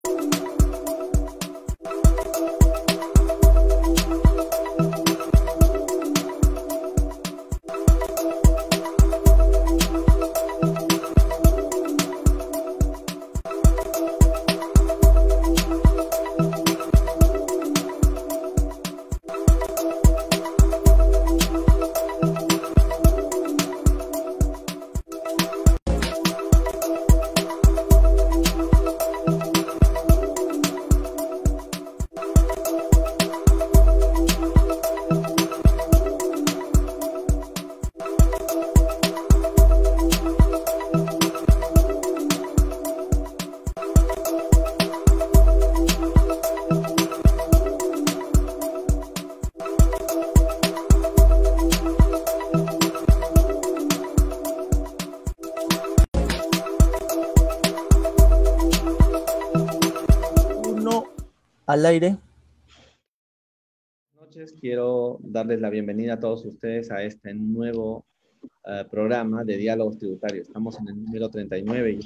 Al aire. Buenas noches, quiero darles la bienvenida a todos ustedes a este nuevo programa de diálogos tributarios. Estamos en el número 39,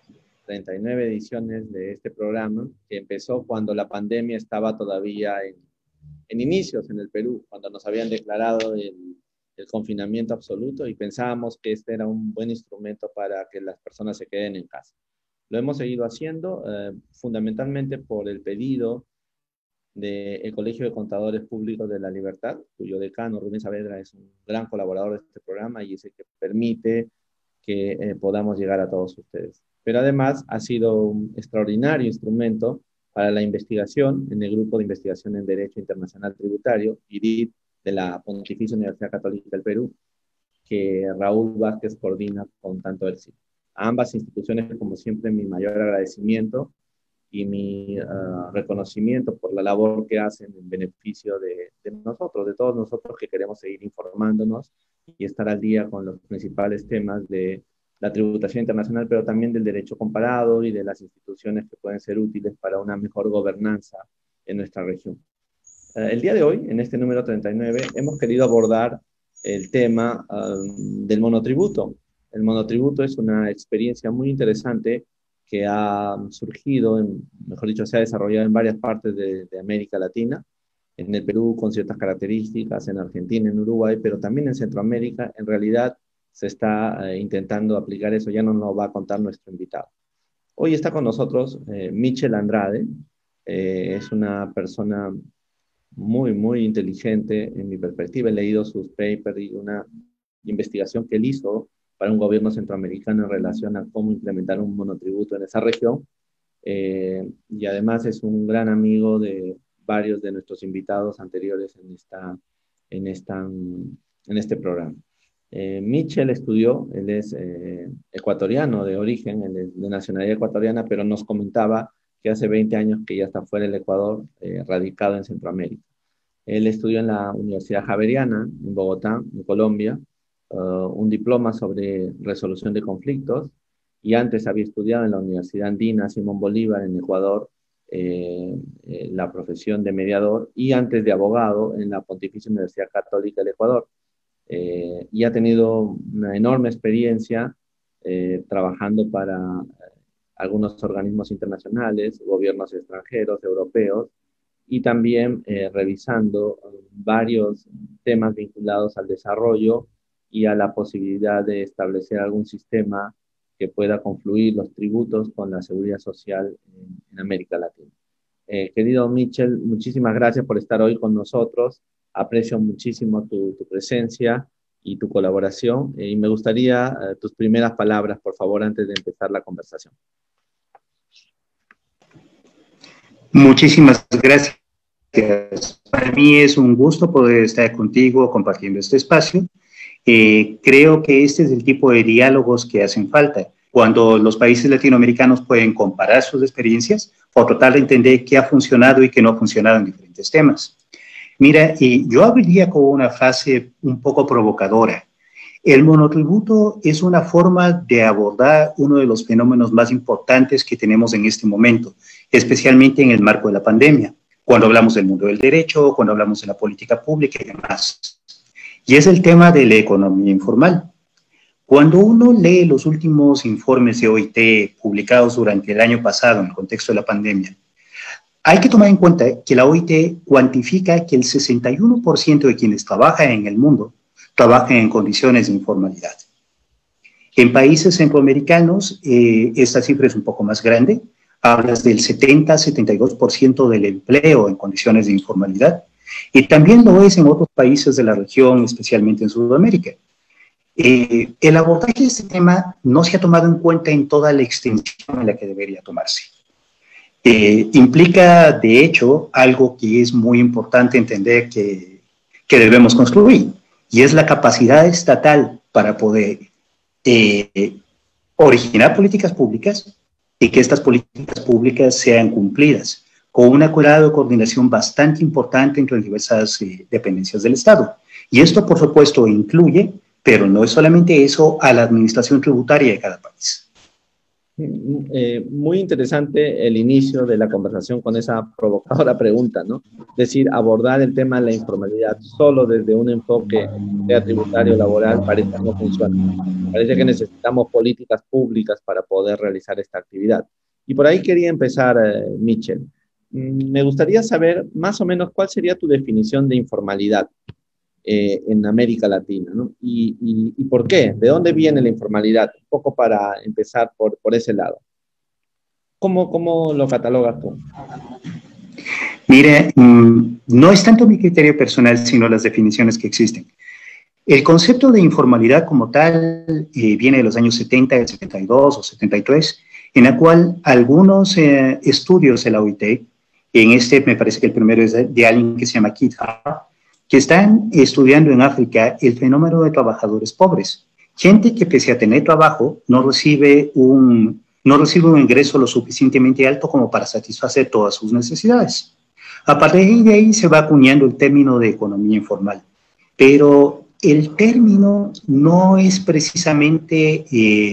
39 ediciones de este programa, que empezó cuando la pandemia estaba todavía en inicios en el Perú, cuando nos habían declarado el confinamiento absoluto y pensábamos que este era un buen instrumento para que las personas se queden en casa. Lo hemos seguido haciendo fundamentalmente por el pedido del Colegio de Contadores Públicos de La Libertad, cuyo decano, Rubén Saavedra, es un gran colaborador de este programa y es el que permite que podamos llegar a todos ustedes. Pero además ha sido un extraordinario instrumento para la investigación en el Grupo de Investigación en Derecho Internacional Tributario, IDIT, de la Pontificia Universidad Católica del Perú, que Raúl Vázquez coordina con tanto éxito. A ambas instituciones, como siempre, mi mayor agradecimiento y mi reconocimiento por la labor que hacen en beneficio de nosotros, de todos nosotros que queremos seguir informándonos y estar al día con los principales temas de la tributación internacional, pero también del derecho comparado y de las instituciones que pueden ser útiles para una mejor gobernanza en nuestra región. El día de hoy, en este número 39, hemos querido abordar el tema del monotributo. El monotributo es una experiencia muy interesante que ha surgido, mejor dicho, se ha desarrollado en varias partes de América Latina, en el Perú con ciertas características, en Argentina, en Uruguay, pero también en Centroamérica. En realidad se está intentando aplicar eso, ya nos lo va a contar nuestro invitado. Hoy está con nosotros Michel Andrade, es una persona muy inteligente en mi perspectiva. He leído sus papers y una investigación que él hizo para un gobierno centroamericano en relación a cómo implementar un monotributo en esa región. Y además es un gran amigo de varios de nuestros invitados anteriores en este programa. Michel estudió, él es ecuatoriano de origen, él es de nacionalidad ecuatoriana, pero nos comentaba que hace 20 años que ya está fuera del Ecuador, radicado en Centroamérica. Él estudió en la Universidad Javeriana, en Bogotá, en Colombia, un diploma sobre resolución de conflictos, y antes había estudiado en la Universidad Andina Simón Bolívar en Ecuador la profesión de mediador, y antes de abogado en la Pontificia Universidad Católica del Ecuador. Y ha tenido una enorme experiencia trabajando para algunos organismos internacionales, gobiernos extranjeros, europeos, y también revisando varios temas vinculados al desarrollo y a la posibilidad de establecer algún sistema que pueda confluir los tributos con la seguridad social en América Latina. Querido Michel, muchísimas gracias por estar hoy con nosotros. Aprecio muchísimo tu presencia y tu colaboración, y me gustaría tus primeras palabras, por favor, antes de empezar la conversación. Muchísimas gracias. Para mí es un gusto poder estar contigo compartiendo este espacio. Creo que este es el tipo de diálogos que hacen falta, cuando los países latinoamericanos pueden comparar sus experiencias o tratar de entender qué ha funcionado y qué no ha funcionado en diferentes temas. Mira, yo abriría con una frase un poco provocadora. El monotributo es una forma de abordar uno de los fenómenos más importantes que tenemos en este momento, especialmente en el marco de la pandemia, cuando hablamos del mundo del derecho, cuando hablamos de la política pública y demás. Y es el tema de la economía informal. Cuando uno lee los últimos informes de OIT publicados durante el año pasado en el contexto de la pandemia, hay que tomar en cuenta que la OIT cuantifica que el 61% de quienes trabajan en el mundo trabajan en condiciones de informalidad. En países centroamericanos, esta cifra es un poco más grande. Hablas del 70-72% del empleo en condiciones de informalidad. Y también lo es en otros países de la región, especialmente en Sudamérica. El abordaje de este tema no se ha tomado en cuenta en toda la extensión en la que debería tomarse. Implica, de hecho, algo que es muy importante entender que debemos construir, y es la capacidad estatal para poder originar políticas públicas y que estas políticas públicas sean cumplidas con una curada de coordinación bastante importante entre las diversas dependencias del Estado. Y esto, por supuesto, incluye, pero no es solamente eso, a la administración tributaria de cada país. Muy interesante el inicio de la conversación con esa provocadora pregunta, ¿no? Es decir, abordar el tema de la informalidad solo desde un enfoque sea tributario laboral parece que no funciona. Parece que necesitamos políticas públicas para poder realizar esta actividad. Y por ahí quería empezar, Michel. Me gustaría saber más o menos cuál sería tu definición de informalidad en América Latina, ¿no? Y por qué, ¿de dónde viene la informalidad? Un poco para empezar por ese lado. ¿Cómo lo catalogas tú? Mire, no es tanto mi criterio personal, sino las definiciones que existen. El concepto de informalidad como tal viene de los años 70, el 72 o 73, en la cual algunos estudios de la OIT, en este me parece que el primero es de alguien que se llama Keith Hart, que están estudiando en África el fenómeno de trabajadores pobres. Gente que pese a tener trabajo no recibe un ingreso lo suficientemente alto como para satisfacer todas sus necesidades. A partir de ahí se va acuñando el término de economía informal. Pero el término no es precisamente,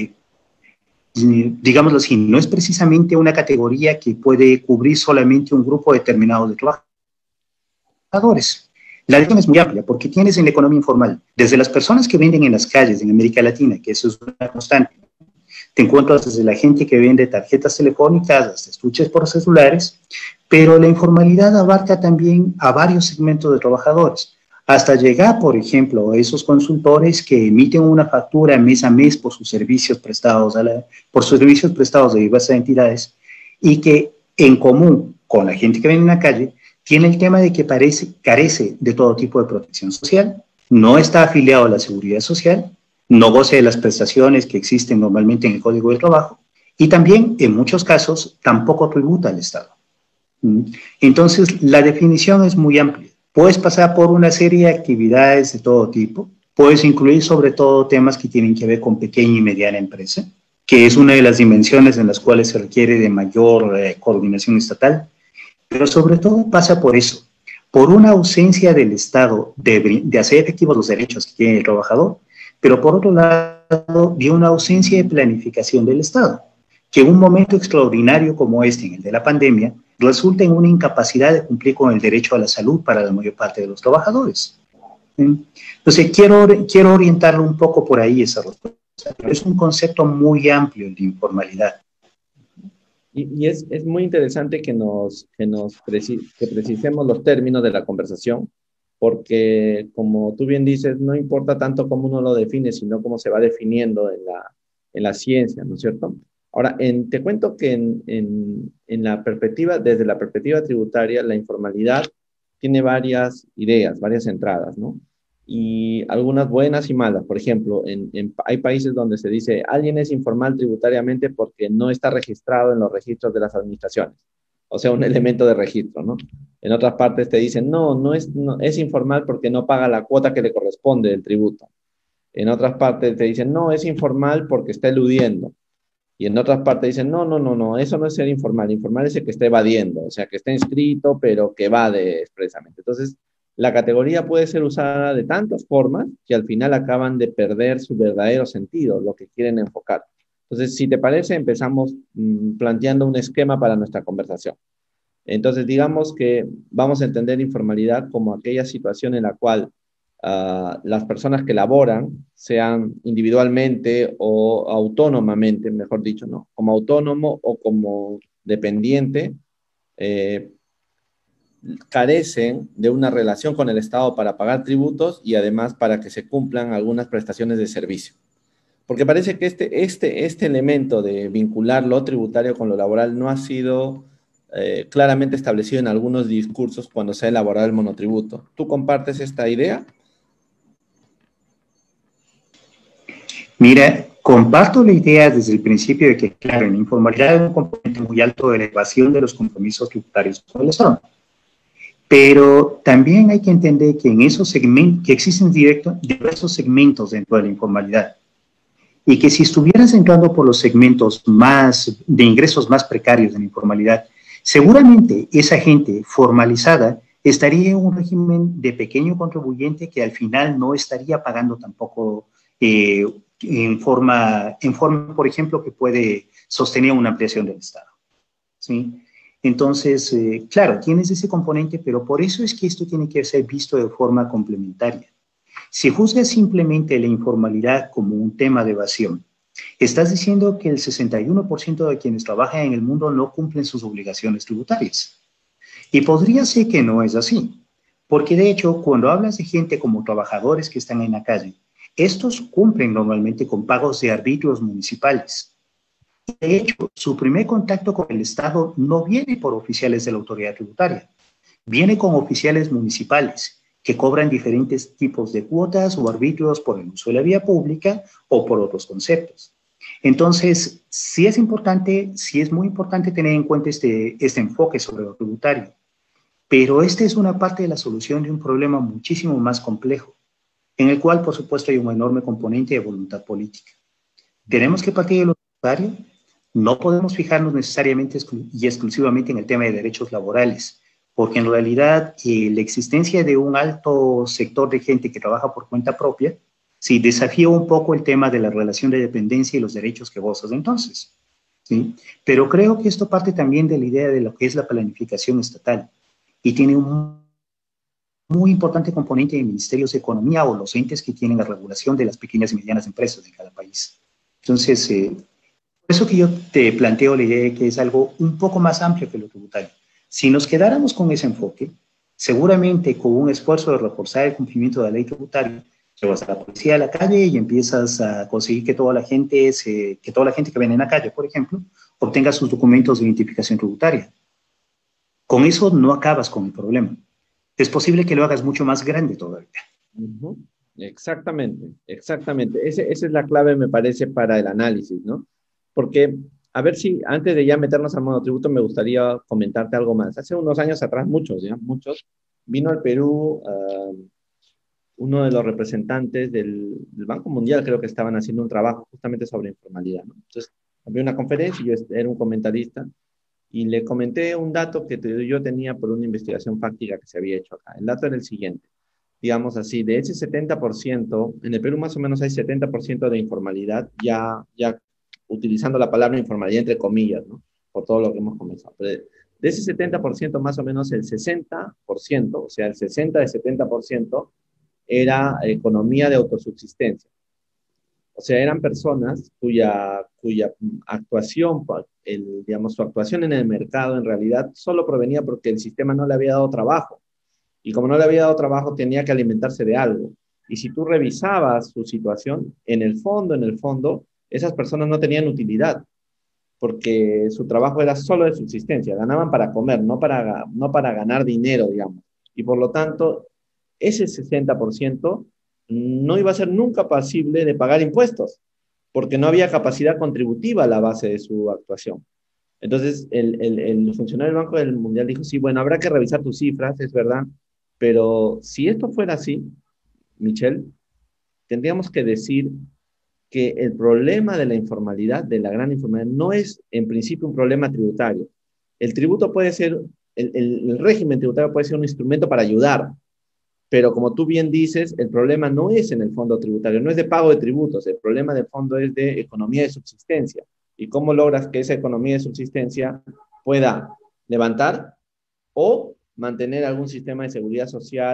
digámoslo así, no es precisamente una categoría que puede cubrir solamente un grupo determinado de trabajadores. La definición es muy amplia porque tienes en la economía informal desde las personas que venden en las calles en América Latina, que eso es una constante. Te encuentras desde la gente que vende tarjetas telefónicas hasta estuches por celulares, pero la informalidad abarca también a varios segmentos de trabajadores, hasta llegar, por ejemplo, a esos consultores que emiten una factura mes a mes por sus servicios prestados de diversas entidades y que en común con la gente que vende en la calle tiene el tema de que carece de todo tipo de protección social, no está afiliado a la seguridad social, no goza de las prestaciones que existen normalmente en el Código del Trabajo y también, en muchos casos, tampoco tributa al Estado. Entonces, la definición es muy amplia. Puedes pasar por una serie de actividades de todo tipo, puedes incluir sobre todo temas que tienen que ver con pequeña y mediana empresa, que es una de las dimensiones en las cuales se requiere de mayor coordinación estatal, pero sobre todo pasa por eso, por una ausencia del Estado de hacer efectivos los derechos que tiene el trabajador, pero por otro lado, de una ausencia de planificación del Estado, que en un momento extraordinario como este, en el de la pandemia, resulta en una incapacidad de cumplir con el derecho a la salud para la mayor parte de los trabajadores. Entonces, quiero orientarlo un poco por ahí esa respuesta. Es un concepto muy amplio el de informalidad. Y es muy interesante que precisemos los términos de la conversación, porque como tú bien dices, no importa tanto cómo uno lo define, sino cómo se va definiendo en la ciencia, ¿no es cierto? Ahora, te cuento que desde la perspectiva tributaria, la informalidad tiene varias ideas, varias entradas, ¿no? Y algunas buenas y malas. Por ejemplo, hay países donde se dice alguien es informal tributariamente porque no está registrado en los registros de las administraciones, o sea, un elemento de registro, ¿no? En otras partes te dicen no es informal porque no paga la cuota que le corresponde del tributo. En otras partes te dicen no, es informal porque está eludiendo. Y en otras partes dicen, no, eso no es ser informal. Informal es el que está evadiendo, o sea, que está inscrito, pero que evade expresamente. Entonces, la categoría puede ser usada de tantas formas que al final acaban de perder su verdadero sentido, lo que quieren enfocar. Entonces, si te parece, empezamos planteando un esquema para nuestra conversación. Entonces, digamos que vamos a entender informalidad como aquella situación en la cual las personas que laboran, sean individualmente o autónomamente, mejor dicho, ¿no? Como autónomo o como dependiente, eh, carecen de una relación con el Estado para pagar tributos y además para que se cumplan algunas prestaciones de servicio. Porque parece que este elemento de vincular lo tributario con lo laboral no ha sido claramente establecido en algunos discursos cuando se ha elaborado el monotributo. ¿Tú compartes esta idea? Mira, comparto la idea desde el principio de que, claro, en la informalidad hay un componente muy alto de elevación de los compromisos tributarios con el Estado. Pero también hay que entender que en esos segmentos, que existen diversos segmentos dentro de la informalidad, y que si estuvieras entrando por los segmentos más de ingresos más precarios de la informalidad, seguramente esa gente formalizada estaría en un régimen de pequeño contribuyente que al final no estaría pagando tampoco por ejemplo, que puede sostener una ampliación del Estado. ¿Sí? Entonces, claro, tienes ese componente, pero por eso es que esto tiene que ser visto de forma complementaria. Si juzgas simplemente la informalidad como un tema de evasión, estás diciendo que el 61% de quienes trabajan en el mundo no cumplen sus obligaciones tributarias. Y podría ser que no es así, porque de hecho, cuando hablas de gente como trabajadores que están en la calle, estos cumplen normalmente con pagos de arbitrios municipales. De hecho, su primer contacto con el Estado no viene por oficiales de la autoridad tributaria, viene con oficiales municipales que cobran diferentes tipos de cuotas o arbitrios por el uso de la vía pública o por otros conceptos. Entonces, sí es muy importante tener en cuenta este enfoque sobre lo tributario, pero esta es una parte de la solución de un problema muchísimo más complejo, en el cual, por supuesto, hay un enorme componente de voluntad política. Tenemos que partir de lo tributario, no podemos fijarnos necesariamente y exclusivamente en el tema de derechos laborales, porque en realidad la existencia de un alto sector de gente que trabaja por cuenta propia, sí, desafía un poco el tema de la relación de dependencia y los derechos que gozas entonces. ¿Sí? Pero creo que esto parte también de la idea de lo que es la planificación estatal y tiene un muy importante componente de ministerios de economía o los entes que tienen la regulación de las pequeñas y medianas empresas de cada país. Entonces, por eso que yo te planteo la idea de que es algo un poco más amplio que lo tributario. Si nos quedáramos con ese enfoque, seguramente con un esfuerzo de reforzar el cumplimiento de la ley tributaria, llevas a la policía a la calle y empiezas a conseguir que toda la gente que viene en la calle, por ejemplo, obtenga sus documentos de identificación tributaria. Con eso no acabas con el problema. Es posible que lo hagas mucho más grande todavía. Uh-huh. Exactamente, exactamente. Esa es la clave, me parece, para el análisis, ¿no? Porque, a ver si antes de ya meternos al monotributo, me gustaría comentarte algo más. Hace unos años atrás, muchos, vino al Perú uno de los representantes del Banco Mundial, creo que estaban haciendo un trabajo justamente sobre informalidad, ¿no? Entonces, había una conferencia y yo era un comentarista y le comenté un dato que yo tenía por una investigación fáctica que se había hecho acá. El dato era el siguiente, digamos así, de ese 70%, en el Perú más o menos hay 70% de informalidad, ya utilizando la palabra informalidad entre comillas, ¿no? Por todo lo que hemos comenzado. Pero de ese 70%, más o menos el 60%, o sea, el 60 de 70%, era economía de autosubsistencia. O sea, eran personas cuya actuación, digamos, su actuación en el mercado en realidad solo provenía porque el sistema no le había dado trabajo. Y como no le había dado trabajo, tenía que alimentarse de algo. Y si tú revisabas su situación, en el fondo, esas personas no tenían utilidad, porque su trabajo era solo de subsistencia, ganaban para comer, no para ganar dinero, digamos. Y por lo tanto, ese 60% no iba a ser nunca pasible de pagar impuestos, porque no había capacidad contributiva a la base de su actuación. Entonces, el funcionario del Banco del Mundial dijo, sí, bueno, habrá que revisar tus cifras, es verdad, pero si esto fuera así, Michelle, tendríamos que decir que el problema de la informalidad, de la gran informalidad, no es en principio un problema tributario. El tributo puede ser, el régimen tributario puede ser un instrumento para ayudar, pero como tú bien dices, el problema no es en el fondo tributario, no es de pago de tributos, el problema de fondo es de economía de subsistencia. ¿Y cómo logras que esa economía de subsistencia pueda levantar o mantener algún sistema de seguridad social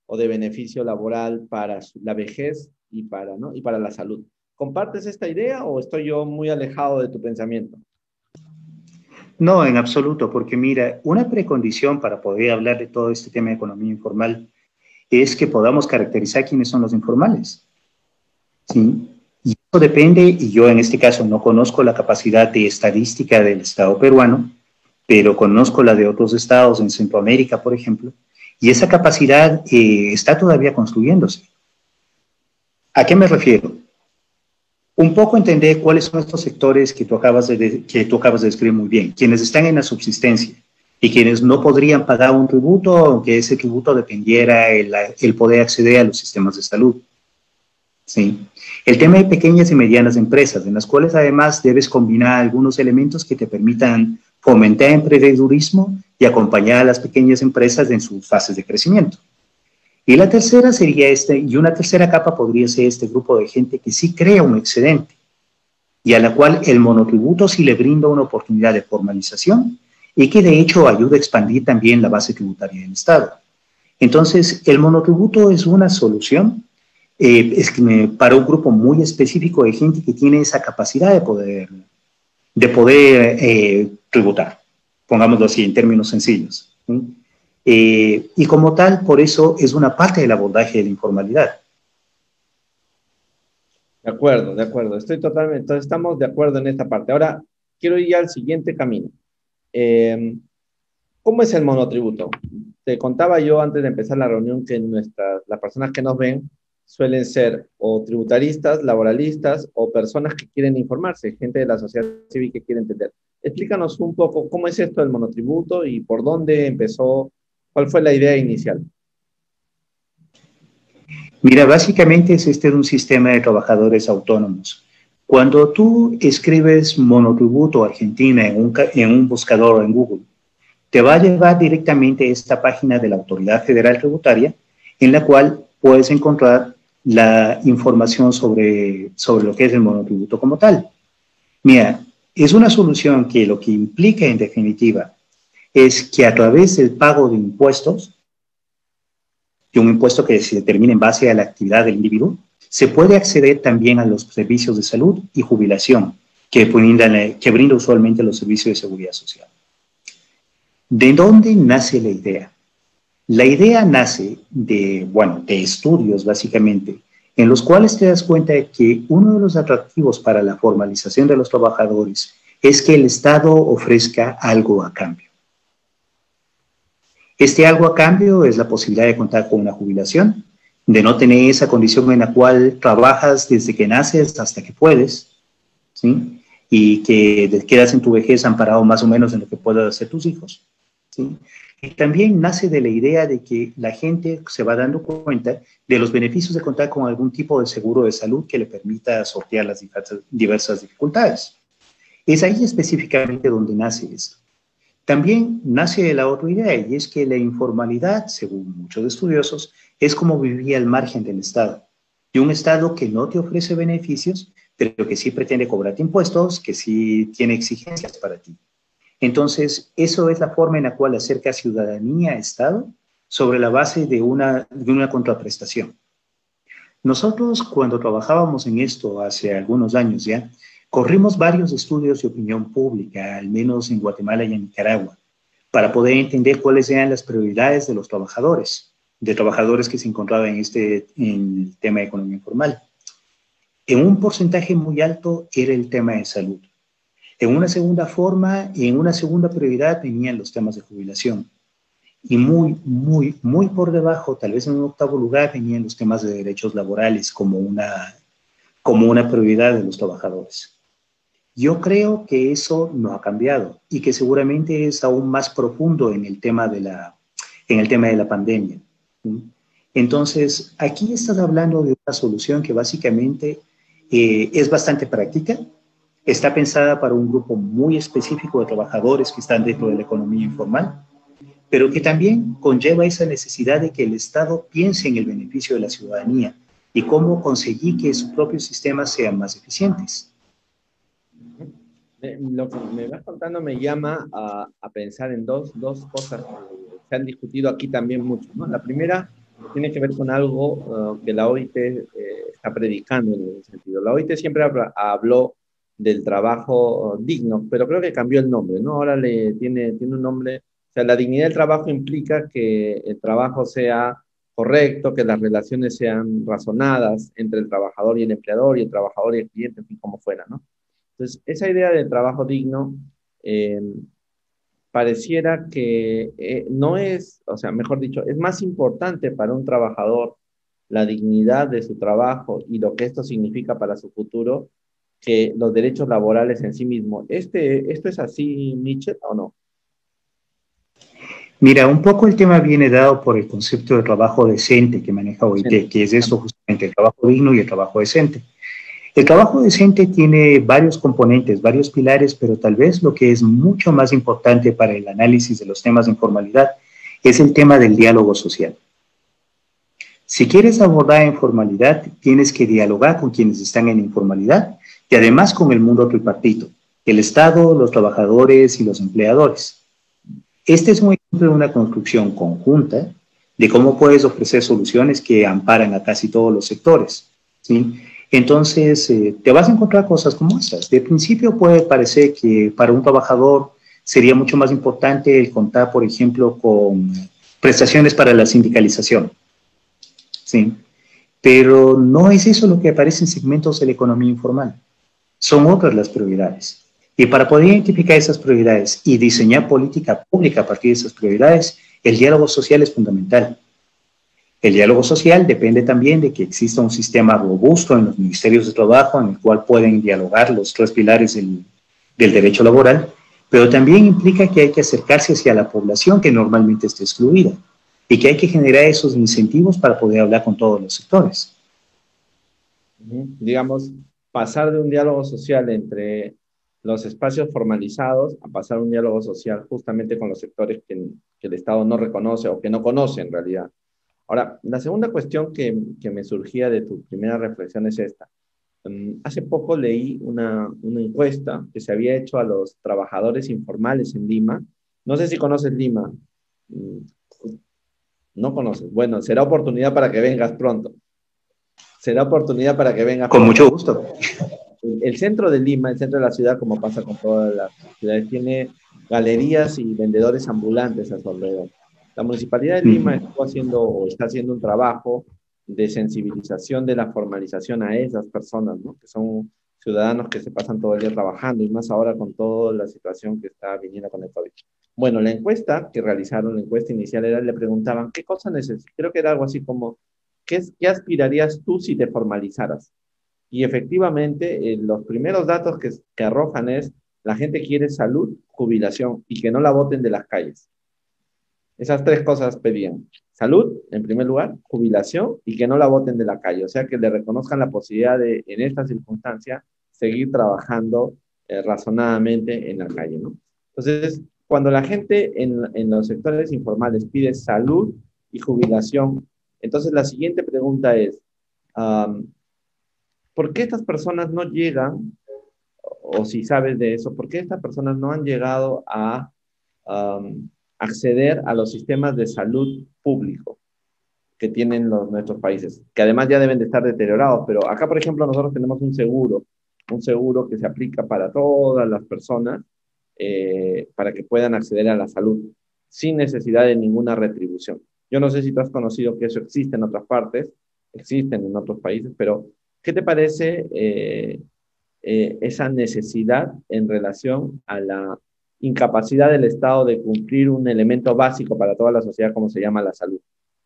o de beneficio laboral para la vejez y para, ¿no? y para la salud. ¿Compartes esta idea o estoy yo muy alejado de tu pensamiento? No, en absoluto, porque mira, una precondición para poder hablar de todo este tema de economía informal es que podamos caracterizar quiénes son los informales, ¿sí? Y eso depende, y yo en este caso no conozco la capacidad de estadística del Estado peruano, pero conozco la de otros estados en Centroamérica, por ejemplo, y esa capacidad está todavía construyéndose. ¿A qué me refiero? Un poco entender cuáles son estos sectores que tú acabas de describir muy bien, quienes están en la subsistencia y quienes no podrían pagar un tributo, aunque ese tributo dependiera el poder acceder a los sistemas de salud. ¿Sí? El tema de pequeñas y medianas empresas, en las cuales además debes combinar algunos elementos que te permitan fomentar emprendedurismo y acompañar a las pequeñas empresas en sus fases de crecimiento. Y la tercera sería y una tercera capa podría ser este grupo de gente que sí crea un excedente y a la cual el monotributo sí le brinda una oportunidad de formalización y que de hecho ayuda a expandir también la base tributaria del Estado. Entonces, el monotributo es una solución para un grupo muy específico de gente que tiene esa capacidad de poder tributar, pongámoslo así en términos sencillos. ¿Sí? Y como tal, por eso es una parte del abordaje de la informalidad. De acuerdo, de acuerdo. Estoy totalmente, entonces estamos de acuerdo en esta parte. Ahora, quiero ir al siguiente camino. Eh, ¿Cómo es el monotributo? Te contaba yo antes de empezar la reunión que las personas que nos ven suelen ser o tributaristas, laboralistas o personas que quieren informarse, gente de la sociedad civil que quiere entender. Explícanos un poco cómo es esto del monotributo y por dónde empezó, cuál fue la idea inicial. Mira, básicamente es un sistema de trabajadores autónomos. Cuando tú escribes monotributo Argentina en un buscador o en Google, te va a llevar directamente a esta página de la Autoridad Federal Tributaria, en la cual puedes encontrar la información sobre lo que es el monotributo como tal. Mira, es una solución que lo que implica en definitiva es que a través del pago de impuestos, de un impuesto que se determina en base a la actividad del individuo, se puede acceder también a los servicios de salud y jubilación que brinda usualmente los servicios de seguridad social. ¿De dónde nace la idea? La idea nace de estudios básicamente, en los cuales te das cuenta de que uno de los atractivos para la formalización de los trabajadores es que el Estado ofrezca algo a cambio. Este algo a cambio es la posibilidad de contar con una jubilación, de no tener esa condición en la cual trabajas desde que naces hasta que puedes, ¿sí? Y que te quedas en tu vejez amparado más o menos en lo que puedan hacer tus hijos, ¿sí? Y también nace de la idea de que la gente se va dando cuenta de los beneficios de contar con algún tipo de seguro de salud que le permita sortear las diversas dificultades. Es ahí específicamente donde nace esto. También nace de la otra idea, y es que la informalidad, según muchos estudiosos, es como vivir al margen del Estado. Y un Estado que no te ofrece beneficios, pero que sí pretende cobrarte impuestos, que sí tiene exigencias para ti. Entonces, eso es la forma en la cual acerca ciudadanía a Estado sobre la base de una contraprestación. Nosotros, cuando trabajábamos en esto hace algunos años ya, corrimos varios estudios de opinión pública, al menos en Guatemala y en Nicaragua, para poder entender cuáles eran las prioridades de los trabajadores que se encontraban en el tema de economía informal. En un porcentaje muy alto era el tema de salud. En una segunda prioridad venían los temas de jubilación. Y muy por debajo, tal vez en un octavo lugar, venían los temas de derechos laborales como una prioridad de los trabajadores. Yo creo que eso no ha cambiado y que seguramente es aún más profundo en el tema de la pandemia. Entonces, aquí estás hablando de una solución que básicamente es bastante práctica, está pensada para un grupo muy específico de trabajadores que están dentro de la economía informal, pero que también conlleva esa necesidad de que el Estado piense en el beneficio de la ciudadanía y cómo conseguir que sus propios sistemas sean más eficientes. Lo que me vas contando me llama a pensar en dos cosas que se han discutido aquí también mucho, ¿no? La primera tiene que ver con algo que la OIT está predicando en ese sentido. La OIT siempre habló del trabajo digno, pero creo que cambió el nombre, ¿no? Ahora tiene un nombre, o sea, la dignidad del trabajo implica que el trabajo sea correcto, que las relaciones sean razonadas entre el trabajador y el empleador, y el trabajador y el cliente, en fin, como fuera, ¿no? Entonces, esa idea del trabajo digno eh, pareciera que no es, o sea, mejor dicho, es más importante para un trabajador la dignidad de su trabajo y lo que esto significa para su futuro que los derechos laborales en sí mismos. ¿Esto es así, Mitchell, o no? Mira, un poco el tema viene dado por el concepto de trabajo decente que maneja OIT, Sí. que es esto justamente, el trabajo digno y el trabajo decente. El trabajo decente tiene varios componentes, varios pilares, pero tal vez lo que es mucho más importante para el análisis de los temas de informalidad es el tema del diálogo social. Si quieres abordar informalidad, tienes que dialogar con quienes están en informalidad y además con el mundo tripartito, el Estado, los trabajadores y los empleadores. Este es un ejemplo de una construcción conjunta de cómo puedes ofrecer soluciones que amparan a casi todos los sectores, ¿sí? Entonces, te vas a encontrar cosas como estas. De principio puede parecer que para un trabajador sería mucho más importante el contar, por ejemplo, con prestaciones para la sindicalización, ¿sí? Pero no es eso lo que aparece en segmentos de la economía informal. Son otras las prioridades. Y para poder identificar esas prioridades y diseñar política pública a partir de esas prioridades, el diálogo social es fundamental. El diálogo social depende también de que exista un sistema robusto en los ministerios de trabajo en el cual pueden dialogar los tres pilares del derecho laboral, pero también implica que hay que acercarse hacia la población que normalmente está excluida y que hay que generar esos incentivos para poder hablar con todos los sectores. Digamos, pasar de un diálogo social entre los espacios formalizados a pasar a un diálogo social justamente con los sectores que el Estado no reconoce o que no conoce en realidad. Ahora, la segunda cuestión que me surgía de tu primera reflexión es esta. Hace poco leí una encuesta que se había hecho a los trabajadores informales en Lima. No sé si conoces Lima. Mm, No conoces. Bueno, será oportunidad para que vengas pronto. Será oportunidad para que vengas Con pronto. mucho gusto. El centro de Lima, el centro de la ciudad, como pasa con todas las ciudades, tiene galerías y vendedores ambulantes a su alrededor. La Municipalidad de Lima estuvo haciendo o está haciendo un trabajo de sensibilización de la formalización a esas personas, ¿no? Que son ciudadanos que se pasan todo el día trabajando y más ahora con toda la situación que está viniendo con el COVID. Bueno, la encuesta que realizaron, la encuesta inicial era, le preguntaban, ¿qué cosa necesitas? Creo que era algo así como, ¿qué aspirarías tú si te formalizaras? Y efectivamente, los primeros datos que arrojan es, la gente quiere salud, jubilación y que no la voten de las calles. Esas tres cosas pedían. Salud, en primer lugar, jubilación y que no la voten de la calle. O sea, que le reconozcan la posibilidad de, en esta circunstancia, seguir trabajando razonadamente en la calle, ¿no? Entonces, cuando la gente en los sectores informales pide salud y jubilación, entonces la siguiente pregunta es, um, ¿por qué estas personas no llegan, o si sabes de eso, por qué estas personas no han llegado a acceder a los sistemas de salud público que tienen nuestros países? Que además ya deben de estar deteriorados, pero acá, por ejemplo, nosotros tenemos un seguro que se aplica para todas las personas para que puedan acceder a la salud sin necesidad de ninguna retribución. Yo no sé si tú has conocido que eso existe en otras partes, existen en otros países, pero ¿qué te parece esa necesidad en relación a la incapacidad del Estado de cumplir un elemento básico para toda la sociedad como se llama la salud?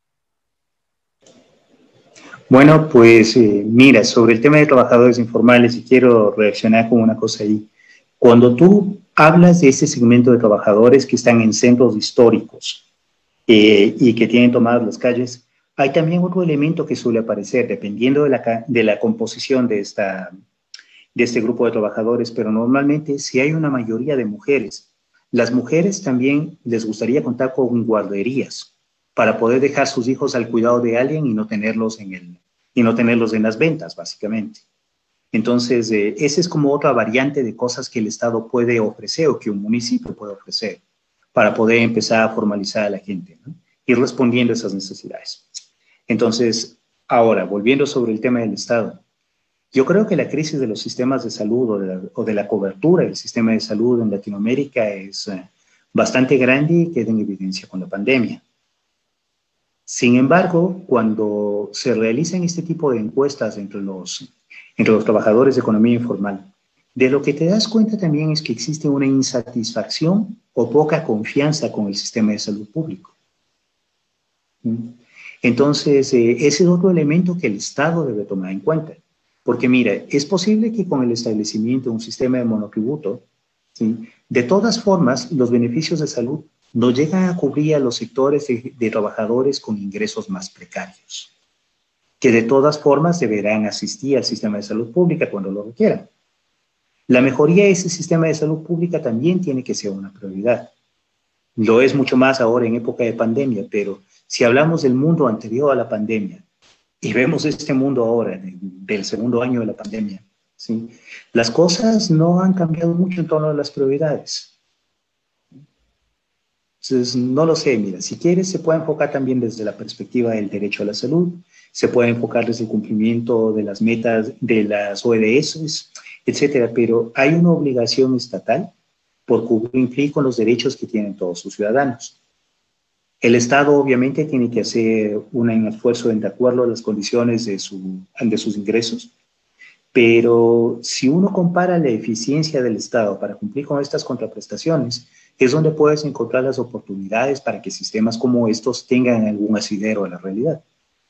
Bueno, pues mira, sobre el tema de trabajadores informales, y quiero reaccionar con una cosa ahí. Cuando tú hablas de ese segmento de trabajadores que están en centros históricos y que tienen tomadas las calles, hay también otro elemento que suele aparecer dependiendo de la composición de este grupo de trabajadores, pero normalmente si hay una mayoría de mujeres, las mujeres también les gustaría contar con guarderías para poder dejar sus hijos al cuidado de alguien y no tenerlos en las ventas, básicamente. Entonces, esa es como otra variante de cosas que el Estado puede ofrecer o que un municipio puede ofrecer para poder empezar a formalizar a la gente, ¿no? Ir respondiendo a esas necesidades. Entonces, ahora, volviendo sobre el tema del Estado, yo creo que la crisis de los sistemas de salud o de la cobertura del sistema de salud en Latinoamérica es bastante grande y queda en evidencia con la pandemia. Sin embargo, cuando se realizan este tipo de encuestas entre los trabajadores de economía informal, de lo que te das cuenta también es que existe una insatisfacción o poca confianza con el sistema de salud público. Entonces, ese es otro elemento que el Estado debe tomar en cuenta. Porque mira, es posible que con el establecimiento de un sistema de monotributo, ¿sí?, de todas formas, los beneficios de salud no llegan a cubrir a los sectores de trabajadores con ingresos más precarios, que de todas formas deberán asistir al sistema de salud pública cuando lo requieran. La mejoría de ese sistema de salud pública también tiene que ser una prioridad. Lo es mucho más ahora en época de pandemia, pero si hablamos del mundo anterior a la pandemia y vemos este mundo ahora, del segundo año de la pandemia, ¿sí?, las cosas no han cambiado mucho en torno a las prioridades. Entonces, no lo sé, mira, si quieres se puede enfocar también desde la perspectiva del derecho a la salud, se puede enfocar desde el cumplimiento de las metas de las ODS, etcétera, pero hay una obligación estatal por cumplir con los derechos que tienen todos sus ciudadanos. El Estado obviamente tiene que hacer un esfuerzo de acuerdo a las condiciones de sus ingresos, pero si uno compara la eficiencia del Estado para cumplir con estas contraprestaciones, es donde puedes encontrar las oportunidades para que sistemas como estos tengan algún asidero a la realidad.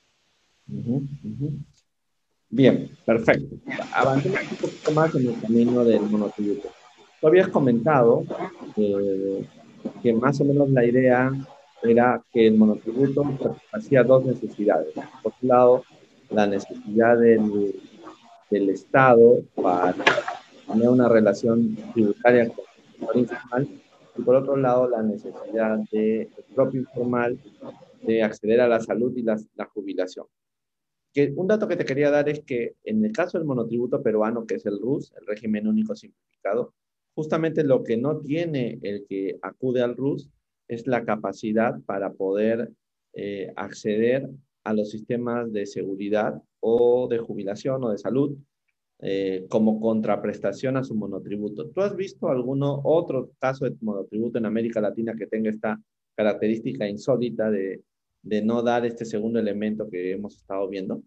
Bien, perfecto. Avancemos un poquito más en el camino del monotributo. Tú habías comentado que más o menos la idea era que el monotributo satisfacía dos necesidades. Por un lado, la necesidad del Estado para tener una relación tributaria con el sector informal, y por otro lado, la necesidad del propio informal de acceder a la salud y la jubilación. Un dato que te quería dar es que en el caso del monotributo peruano, que es el RUS, el régimen único simplificado, justamente lo que no tiene el que acude al RUS es la capacidad para poder acceder a los sistemas de seguridad o de jubilación o de salud como contraprestación a su monotributo. ¿Tú has visto alguno otro caso de monotributo en América Latina que tenga esta característica insólita de no dar este segundo elemento que hemos estado viendo?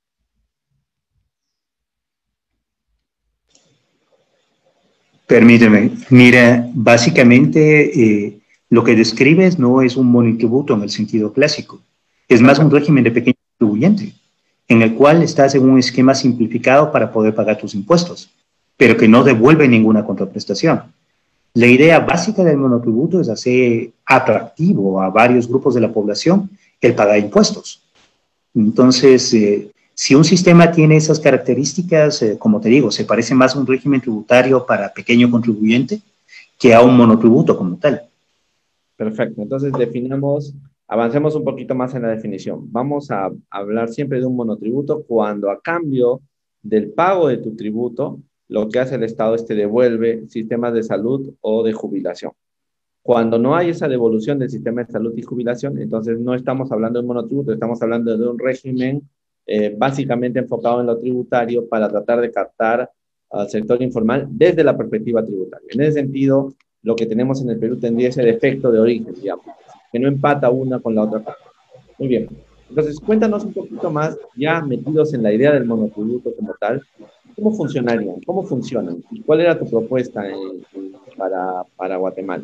Permíteme, mira, básicamente lo que describes no es un monotributo en el sentido clásico, es más un régimen de pequeño contribuyente, en el cual estás en un esquema simplificado para poder pagar tus impuestos, pero que no devuelve ninguna contraprestación. La idea básica del monotributo es hacer atractivo a varios grupos de la población el pagar impuestos. Entonces, si un sistema tiene esas características, como te digo, se parece más a un régimen tributario para pequeño contribuyente que a un monotributo como tal. Perfecto, entonces avancemos un poquito más en la definición. Vamos a hablar siempre de un monotributo cuando a cambio del pago de tu tributo, lo que hace el Estado es te devuelve sistemas de salud o de jubilación. Cuando no hay esa devolución del sistema de salud y jubilación, entonces no estamos hablando de un monotributo, estamos hablando de un régimen básicamente enfocado en lo tributario para tratar de captar al sector informal desde la perspectiva tributaria. En ese sentido, lo que tenemos en el Perú tendría ese defecto de origen, digamos, que no empata una con la otra. Muy bien. Entonces, cuéntanos un poquito más, ya metidos en la idea del monotributo como tal, ¿cómo funcionarían? ¿Cómo funcionan? ¿Y cuál era tu propuesta para Guatemala?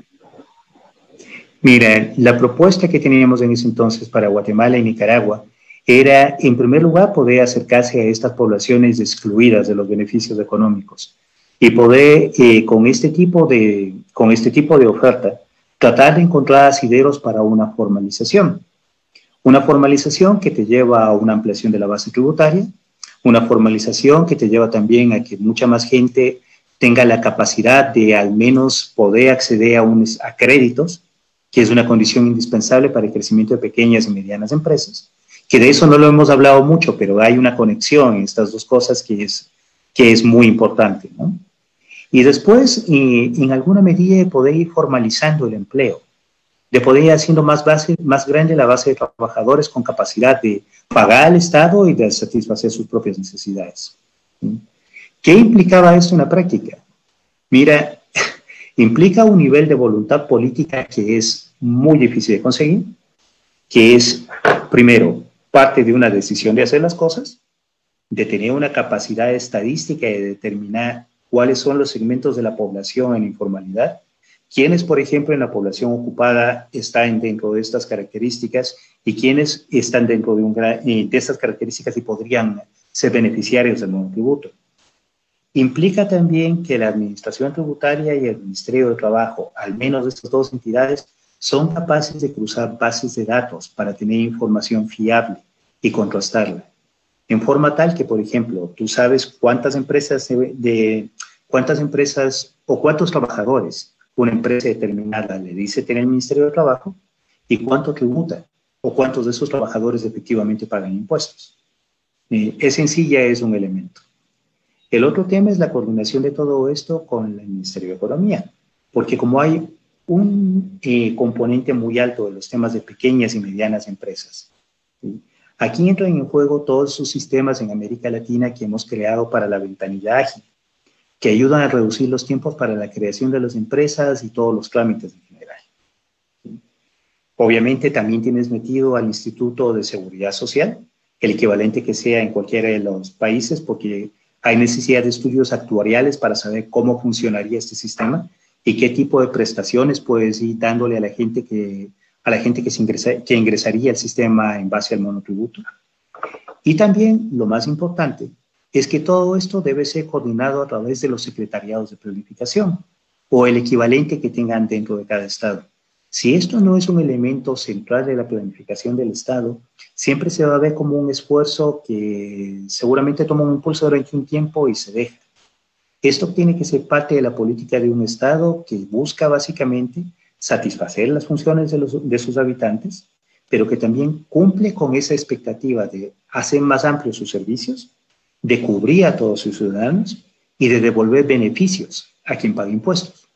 Mira, la propuesta que teníamos en ese entonces para Guatemala y Nicaragua era, en primer lugar, poder acercarse a estas poblaciones excluidas de los beneficios económicos y poder, con este tipo de oferta, tratar de encontrar asideros para una formalización. Una formalización que te lleva a una ampliación de la base tributaria, una formalización que te lleva también a que mucha más gente tenga la capacidad de al menos poder acceder a créditos, que es una condición indispensable para el crecimiento de pequeñas y medianas empresas, que de eso no lo hemos hablado mucho, pero hay una conexión en estas dos cosas que es muy importante, ¿no? Y después, en alguna medida, poder ir formalizando el empleo. de poder ir haciendo más grande la base de trabajadores con capacidad de pagar al Estado y de satisfacer sus propias necesidades. ¿Qué implicaba esto en la práctica? Mira, implica un nivel de voluntad política que es muy difícil de conseguir, que es, primero, parte de una decisión de hacer las cosas, de tener una capacidad estadística y de determinar cuáles son los segmentos de la población en informalidad, quiénes, por ejemplo, en la población ocupada están dentro de estas características y quiénes están dentro de estas características y podrían ser beneficiarios del monotributo. Implica también que la Administración Tributaria y el Ministerio de Trabajo, al menos de estas dos entidades, son capaces de cruzar bases de datos para tener información fiable y contrastarla. En forma tal que, por ejemplo, tú sabes cuántas empresas o cuántos trabajadores una empresa determinada le dice tener el Ministerio de Trabajo y cuánto tributa o cuántos de esos trabajadores efectivamente pagan impuestos. Es sencilla, es un elemento. El otro tema es la coordinación de todo esto con el Ministerio de Economía, porque como hay un componente muy alto de los temas de pequeñas y medianas empresas, ¿sí? Aquí entran en juego todos sus sistemas en América Latina que hemos creado para la ventanilla ágil, que ayudan a reducir los tiempos para la creación de las empresas y todos los trámites en general. ¿Sí? Obviamente también tienes metido al Instituto de Seguridad Social, el equivalente que sea en cualquiera de los países, porque hay necesidad de estudios actuariales para saber cómo funcionaría este sistema y qué tipo de prestaciones puedes ir dándole a la gente que ingresaría al sistema en base al monotributo. Y también, lo más importante, es que todo esto debe ser coordinado a través de los secretariados de planificación o el equivalente que tengan dentro de cada estado. Si esto no es un elemento central de la planificación del Estado, siempre se va a ver como un esfuerzo que seguramente toma un impulso durante un tiempo y se deja. Esto tiene que ser parte de la política de un Estado que busca básicamente satisfacer las funciones de sus habitantes, pero que también cumple con esa expectativa de hacer más amplios sus servicios, de cubrir a todos sus ciudadanos y de devolver beneficios a quien paga impuestos.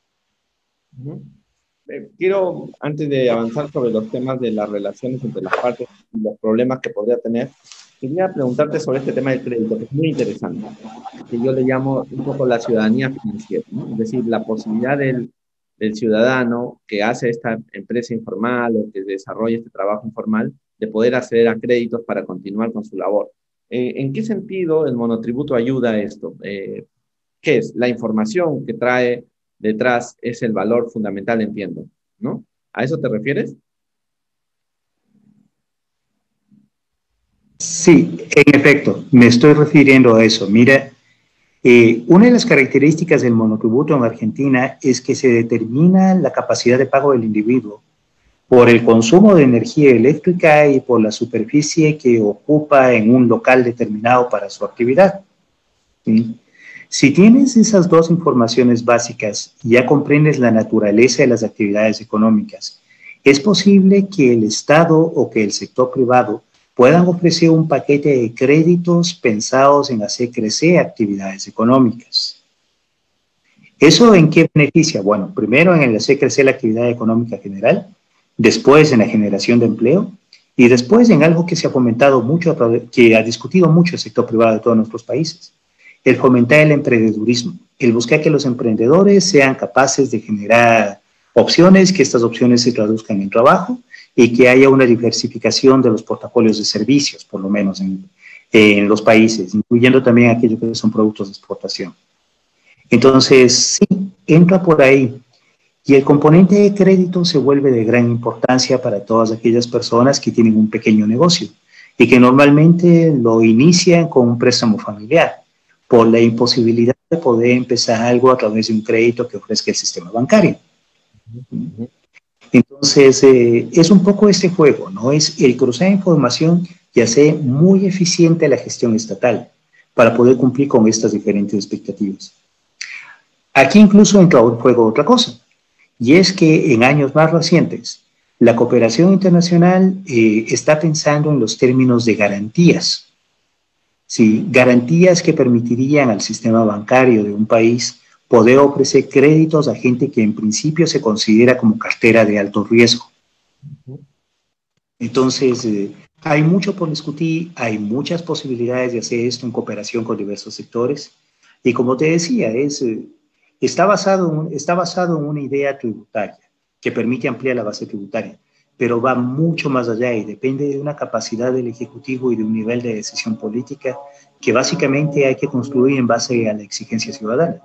Quiero, antes de avanzar sobre los temas de las relaciones entre las partes y los problemas que podría tener, quería preguntarte sobre este tema del crédito, que es muy interesante, que yo le llamo un poco la ciudadanía financiera, ¿no? Es decir, la posibilidad del ciudadano que hace esta empresa informal o que desarrolla este trabajo informal de poder acceder a créditos para continuar con su labor. ¿En qué sentido el monotributo ayuda a esto? ¿Qué es? La información que trae detrás es el valor fundamental, entiendo, ¿no? ¿A eso te refieres? Sí, en efecto, me estoy refiriendo a eso. Mira, una de las características del monotributo en Argentina es que se determina la capacidad de pago del individuo por el consumo de energía eléctrica y por la superficie que ocupa en un local determinado para su actividad. ¿Sí? Si tienes esas dos informaciones básicas y ya comprendes la naturaleza de las actividades económicas, es posible que el Estado o que el sector privado puedan ofrecer un paquete de créditos pensados en hacer crecer actividades económicas. ¿Eso en qué beneficia? Bueno, primero en el hacer crecer la actividad económica general, después en la generación de empleo y después en algo que se ha fomentado mucho, que ha discutido mucho el sector privado de todos nuestros países, el fomentar el emprendedurismo, el buscar que los emprendedores sean capaces de generar opciones, que estas opciones se traduzcan en trabajo y que haya una diversificación de los portafolios de servicios, por lo menos en los países, incluyendo también aquellos que son productos de exportación. Entonces, sí, entra por ahí. Y el componente de crédito se vuelve de gran importancia para todas aquellas personas que tienen un pequeño negocio y que normalmente lo inician con un préstamo familiar por la imposibilidad de poder empezar algo a través de un crédito que ofrezca el sistema bancario. Entonces, es un poco este juego, ¿no? Es el cruzar información y hacer muy eficiente la gestión estatal para poder cumplir con estas diferentes expectativas. Aquí incluso entra en juego otra cosa, y es que en años más recientes, la cooperación internacional está pensando en los términos de garantías. Sí, garantías que permitirían al sistema bancario de un país poder ofrecer créditos a gente que en principio se considera como cartera de alto riesgo. Entonces, hay mucho por discutir, hay muchas posibilidades de hacer esto en cooperación con diversos sectores. Y como te decía, está basado en una idea tributaria que permite ampliar la base tributaria, pero va mucho más allá y depende de una capacidad del Ejecutivo y de un nivel de decisión política que básicamente hay que construir en base a la exigencia ciudadana.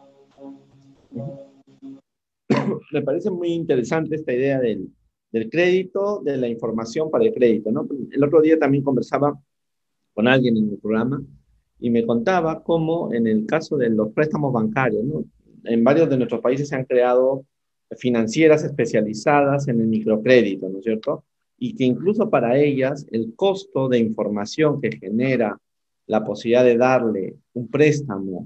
Me parece muy interesante esta idea del crédito, de la información para el crédito, ¿no? El otro día también conversaba con alguien en el programa y me contaba cómo en el caso de los préstamos bancarios, ¿no? En varios de nuestros países se han creado financieras especializadas en el microcrédito, ¿no es cierto? Y que incluso para ellas el costo de información que genera la posibilidad de darle un préstamo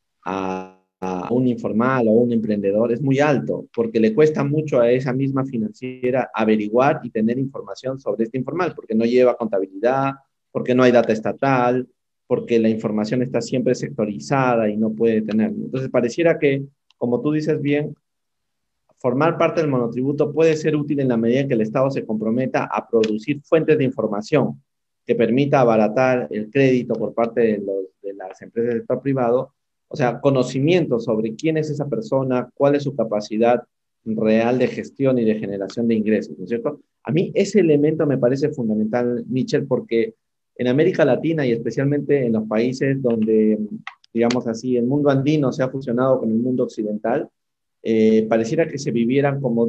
a un informal o un emprendedor es muy alto, porque le cuesta mucho a esa misma financiera averiguar y tener información sobre este informal, porque no lleva contabilidad, porque no hay data estatal, porque la información está siempre sectorizada y no puede tener. Entonces, pareciera que, como tú dices bien, formar parte del monotributo puede ser útil en la medida en que el Estado se comprometa a producir fuentes de información que permita abaratar el crédito por parte de las empresas del sector privado, o sea, conocimiento sobre quién es esa persona, cuál es su capacidad real de gestión y de generación de ingresos, ¿no es cierto? A mí ese elemento me parece fundamental, Michel, porque en América Latina y especialmente en los países donde, digamos así, el mundo andino se ha fusionado con el mundo occidental, pareciera que se vivieran como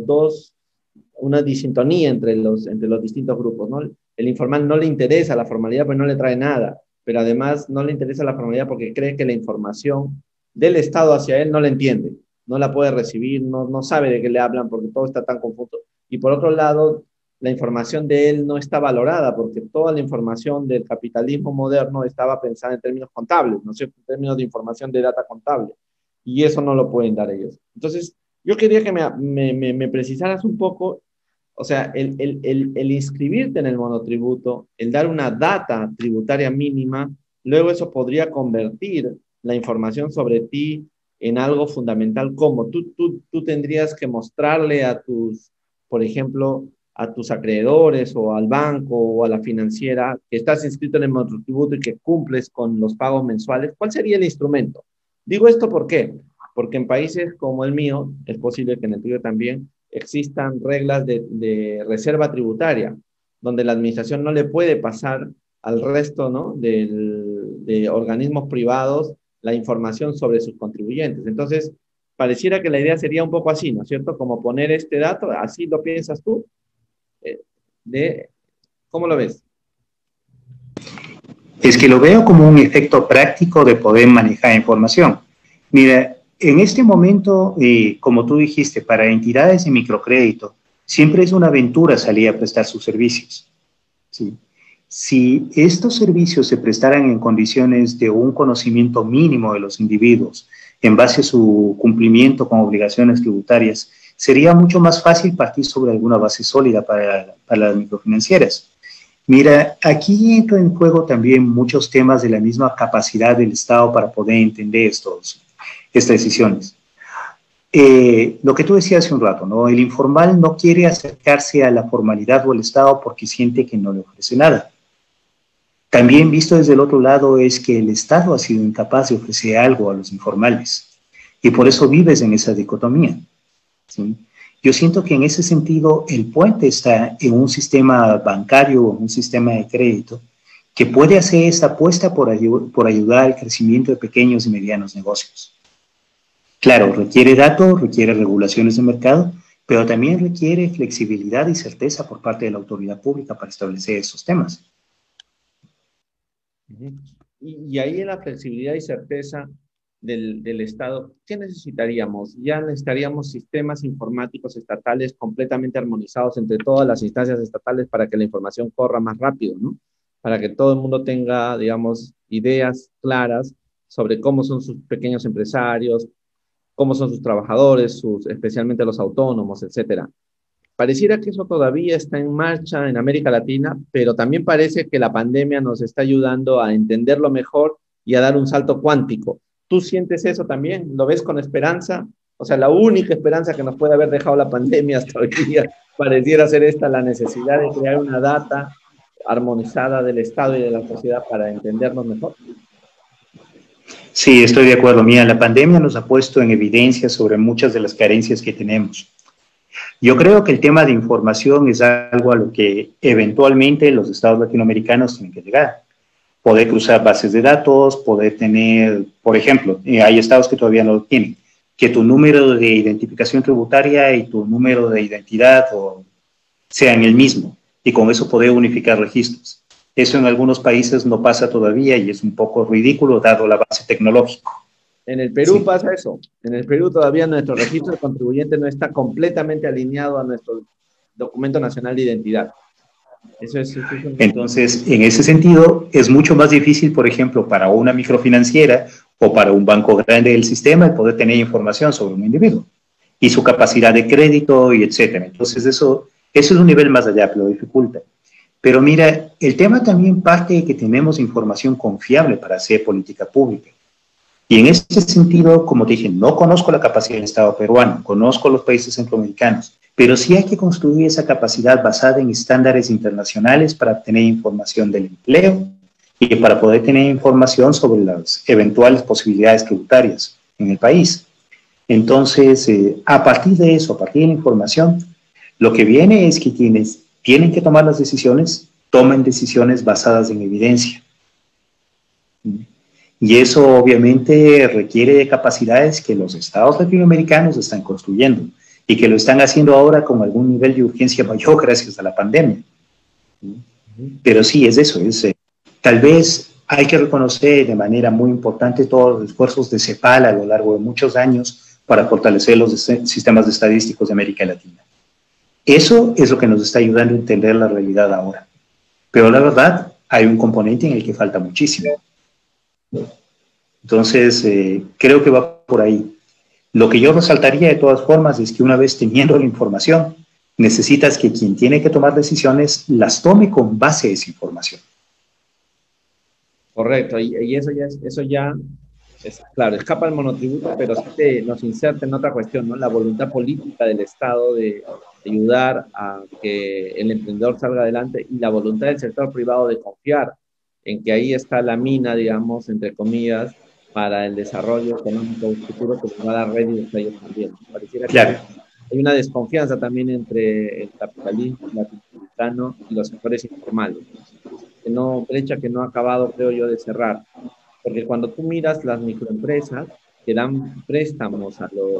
una disintonía entre los distintos grupos, ¿no? El informal no le interesa la formalidad, pues no le trae nada, pero además no le interesa la formalidad porque cree que la información del Estado hacia él no la entiende, no la puede recibir, no sabe de qué le hablan porque todo está tan confuso. Y por otro lado, la información de él no está valorada porque toda la información del capitalismo moderno estaba pensada en términos contables, ¿no es cierto? En términos de información de data contable. Y eso no lo pueden dar ellos. Entonces, yo quería que me precisaras un poco, o sea, el inscribirte en el monotributo, el dar una data tributaria mínima, luego eso podría convertir la información sobre ti en algo fundamental, como tú tendrías que mostrarle a por ejemplo, a tus acreedores o al banco o a la financiera que estás inscrito en el monotributo y que cumples con los pagos mensuales. ¿Cuál sería el instrumento? Digo esto ¿por qué? Porque en países como el mío, es posible que en el tuyo también, existan reglas de reserva tributaria, donde la administración no le puede pasar al resto, ¿no?, de organismos privados la información sobre sus contribuyentes. Entonces, pareciera que la idea sería un poco así, ¿no es cierto? Como poner este dato, así lo piensas tú, ¿cómo lo ves? Es que lo veo como un efecto práctico de poder manejar información. Mira, en este momento, como tú dijiste, para entidades de microcrédito, siempre es una aventura salir a prestar sus servicios, ¿sí? Si estos servicios se prestaran en condiciones de un conocimiento mínimo de los individuos, en base a su cumplimiento con obligaciones tributarias, sería mucho más fácil partir sobre alguna base sólida para las microfinancieras. Mira, aquí entran en juego también muchos temas de la misma capacidad del Estado para poder entender estas decisiones. Lo que tú decías hace un rato, ¿no? El informal no quiere acercarse a la formalidad o al Estado porque siente que no le ofrece nada. También visto desde el otro lado es que el Estado ha sido incapaz de ofrecer algo a los informales y por eso vives en esa dicotomía, ¿sí? Yo siento que en ese sentido el puente está en un sistema bancario o un sistema de crédito que puede hacer esta apuesta por ayudar al crecimiento de pequeños y medianos negocios. Claro, requiere datos, requiere regulaciones de mercado, pero también requiere flexibilidad y certeza por parte de la autoridad pública para establecer esos temas. Y ahí en la flexibilidad y certeza del Estado, ¿qué necesitaríamos? Ya necesitaríamos sistemas informáticos estatales completamente armonizados entre todas las instancias estatales para que la información corra más rápido, ¿no? Para que todo el mundo tenga, digamos, ideas claras sobre cómo son sus pequeños empresarios, cómo son sus trabajadores, especialmente los autónomos, etcétera. Pareciera que eso todavía está en marcha en América Latina, pero también parece que la pandemia nos está ayudando a entenderlo mejor y a dar un salto cuántico. ¿Tú sientes eso también? ¿Lo ves con esperanza? O sea, la única esperanza que nos puede haber dejado la pandemia hasta hoy día pareciera ser esta, la necesidad de crear una data armonizada del Estado y de la sociedad para entendernos mejor. Sí, estoy de acuerdo. Mira, la pandemia nos ha puesto en evidencia sobre muchas de las carencias que tenemos. Yo creo que el tema de información es algo a lo que eventualmente los estados latinoamericanos tienen que llegar. Poder cruzar bases de datos, poder tener, por ejemplo, hay estados que todavía no lo tienen, que tu número de identificación tributaria y tu número de identidad sean el mismo y con eso poder unificar registros. Eso en algunos países no pasa todavía y es un poco ridículo dado la base tecnológica. En el Perú Sí. pasa eso. En el Perú todavía nuestro registro de contribuyente no está completamente alineado a nuestro documento nacional de identidad. Eso es Entonces, en ese sentido, es mucho más difícil, por ejemplo, para una microfinanciera o para un banco grande del sistema el poder tener información sobre un individuo y su capacidad de crédito y etcétera. Entonces, eso es un nivel más allá que lo dificulta. Pero mira, el tema también parte de que tenemos información confiable para hacer política pública. Y en ese sentido, como te dije, no conozco la capacidad del Estado peruano, conozco los países centroamericanos, pero sí hay que construir esa capacidad basada en estándares internacionales para obtener información del empleo y para poder tener información sobre las eventuales posibilidades tributarias en el país. Entonces, a partir de eso, a partir de la información, lo que viene es que quienes tienen que tomar las decisiones, tomen decisiones basadas en evidencia. Y eso obviamente requiere de capacidades que los estados latinoamericanos están construyendo y que lo están haciendo ahora con algún nivel de urgencia mayor gracias a la pandemia. Pero sí, es eso. Tal vez hay que reconocer de manera muy importante todos los esfuerzos de CEPAL a lo largo de muchos años para fortalecer los sistemas estadísticos de América Latina. Eso es lo que nos está ayudando a entender la realidad ahora. Pero la verdad, hay un componente en el que falta muchísimo. Entonces, creo que va por ahí. Lo que yo resaltaría de todas formas es que una vez teniendo la información, necesitas que quien tiene que tomar decisiones las tome con base a esa información. correcto, y eso ya es, claro, escapa al monotributo, pero sí nos inserta en otra cuestión, ¿no? La voluntad política del Estado de ayudar a que el emprendedor salga adelante y la voluntad del sector privado de confiar en que ahí está la mina, digamos, entre comillas, para el desarrollo económico futuro que les va a dar réditos a ellos también. Pareciera que Claro. hay una desconfianza también entre el capitalismo latinoamericano y los sectores informales. Brecha que no ha acabado, creo yo, de cerrar. Porque cuando tú miras las microempresas que dan préstamos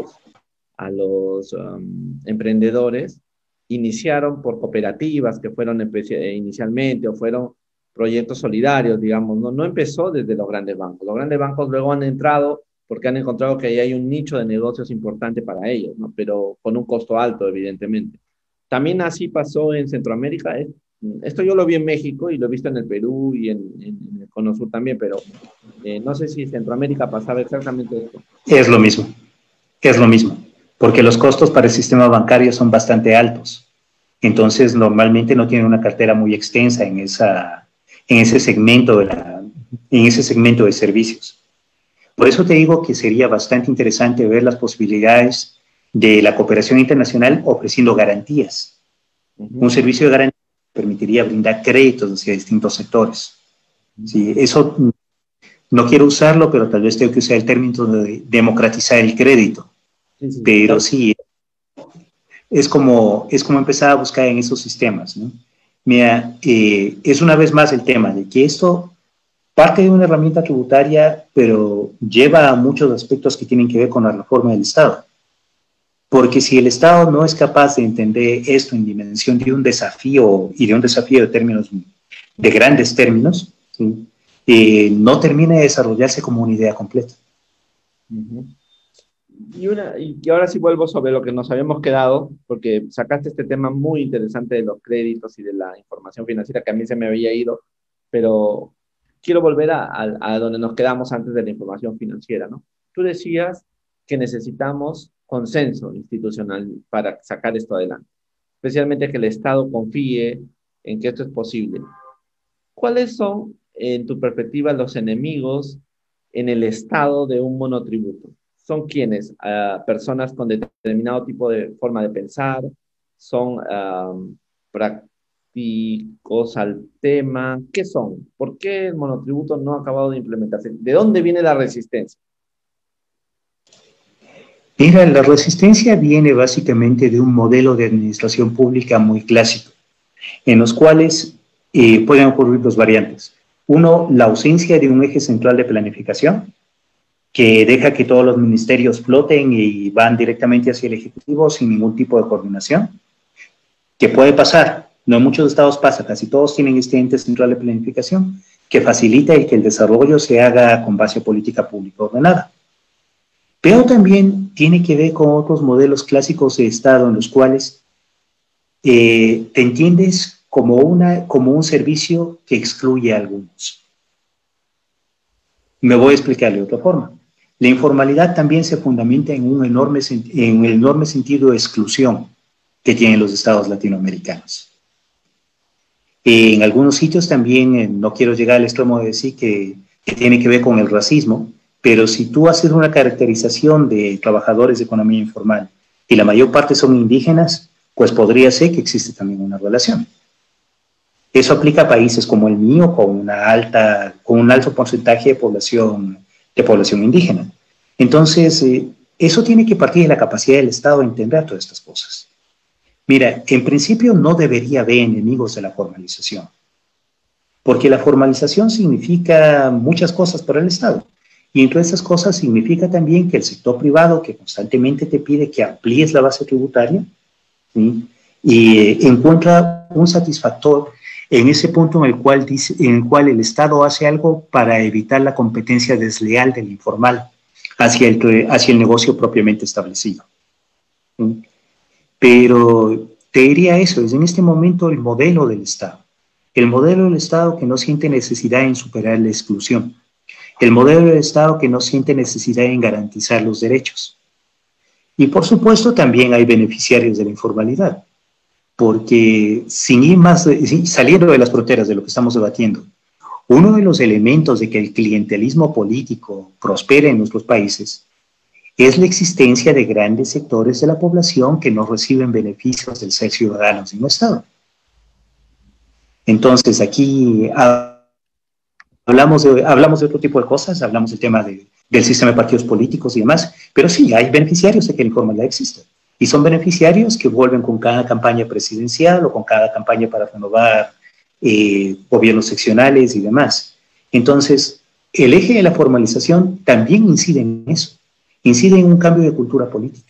a los emprendedores, iniciaron por cooperativas que fueron inicialmente o fueron proyectos solidarios, digamos, no empezó desde los grandes bancos. Los grandes bancos luego han entrado porque han encontrado que ahí hay un nicho de negocios importante para ellos, ¿no? Pero con un costo alto, evidentemente. También así pasó en Centroamérica. Esto yo lo vi en México y lo he visto en el Perú y en el Cono Sur también, pero no sé si en Centroamérica pasaba exactamente esto. Es lo mismo, porque los costos para el sistema bancario son bastante altos. Entonces, normalmente no tienen una cartera muy extensa en ese segmento de servicios. Por eso te digo que sería bastante interesante ver las posibilidades de la cooperación internacional ofreciendo garantías. Un servicio de garantía permitiría brindar créditos hacia distintos sectores. Sí, eso no quiero usarlo, pero tal vez tengo que usar el término de democratizar el crédito. Sí. Pero sí, es como empezar a buscar en esos sistemas, ¿no? Mira, es una vez más el tema de que esto parte de una herramienta tributaria, pero lleva a muchos aspectos que tienen que ver con la reforma del Estado. Porque si el Estado no es capaz de entender esto en dimensión de un desafío y de un desafío de términos, de grandes términos, ¿sí? No termina de desarrollarse como una idea completa. Y ahora sí vuelvo sobre lo que nos habíamos quedado, porque sacaste este tema muy interesante de los créditos y de la información financiera que a mí se me había ido, pero quiero volver a donde nos quedamos antes de la información financiera, ¿no? Tú decías que necesitamos consenso institucional para sacar esto adelante, especialmente que el Estado confíe en que esto es posible. ¿Cuáles son, en tu perspectiva, los enemigos en el estado de un monotributo? ¿Son quienes? Personas con determinado tipo de forma de pensar, son prácticos al tema. ¿Qué son? ¿Por qué el monotributo no ha acabado de implementarse? ¿De dónde viene la resistencia? Mira, la resistencia viene básicamente de un modelo de administración pública muy clásico, en los cuales pueden ocurrir dos variantes. Uno, la ausencia de un eje central de planificación, que deja que todos los ministerios floten y van directamente hacia el Ejecutivo sin ningún tipo de coordinación, que puede pasar, no en muchos estados pasa, casi todos tienen este ente central de planificación, que facilita el que el desarrollo se haga con base a política pública ordenada. Pero también tiene que ver con otros modelos clásicos de Estado en los cuales te entiendes como un servicio que excluye a algunos. Me voy a explicar de otra forma. La informalidad también se fundamenta en un enorme sentido de exclusión que tienen los estados latinoamericanos. En algunos sitios también, no quiero llegar al extremo de decir que tiene que ver con el racismo, pero si tú haces una caracterización de trabajadores de economía informal y la mayor parte son indígenas, pues podría ser que existe también una relación. Eso aplica a países como el mío, con un alto porcentaje de población indígena. Entonces, eso tiene que partir de la capacidad del Estado de entender todas estas cosas. Mira, en principio no debería haber enemigos de la formalización, porque la formalización significa muchas cosas para el Estado. Y entre esas cosas significa también que el sector privado, que constantemente te pide que amplíes la base tributaria, ¿sí? Y encuentra un satisfactor en ese punto en el cual el Estado hace algo para evitar la competencia desleal del informal hacia el negocio propiamente establecido. ¿Sí? Pero te diría eso, es en este momento el modelo del Estado que no siente necesidad en superar la exclusión, el modelo del Estado que no siente necesidad en garantizar los derechos. Y por supuesto también hay beneficiarios de la informalidad, porque saliendo de las fronteras de lo que estamos debatiendo, uno de los elementos de que el clientelismo político prospere en nuestros países es la existencia de grandes sectores de la población que no reciben beneficios del ser ciudadanos en un Estado. Entonces aquí hablamos de otro tipo de cosas, hablamos del tema del sistema de partidos políticos y demás, pero sí, hay beneficiarios de que la informalidad existe. Y son beneficiarios que vuelven con cada campaña presidencial o con cada campaña para renovar gobiernos seccionales y demás. Entonces, el eje de la formalización también incide en eso, incide en un cambio de cultura política.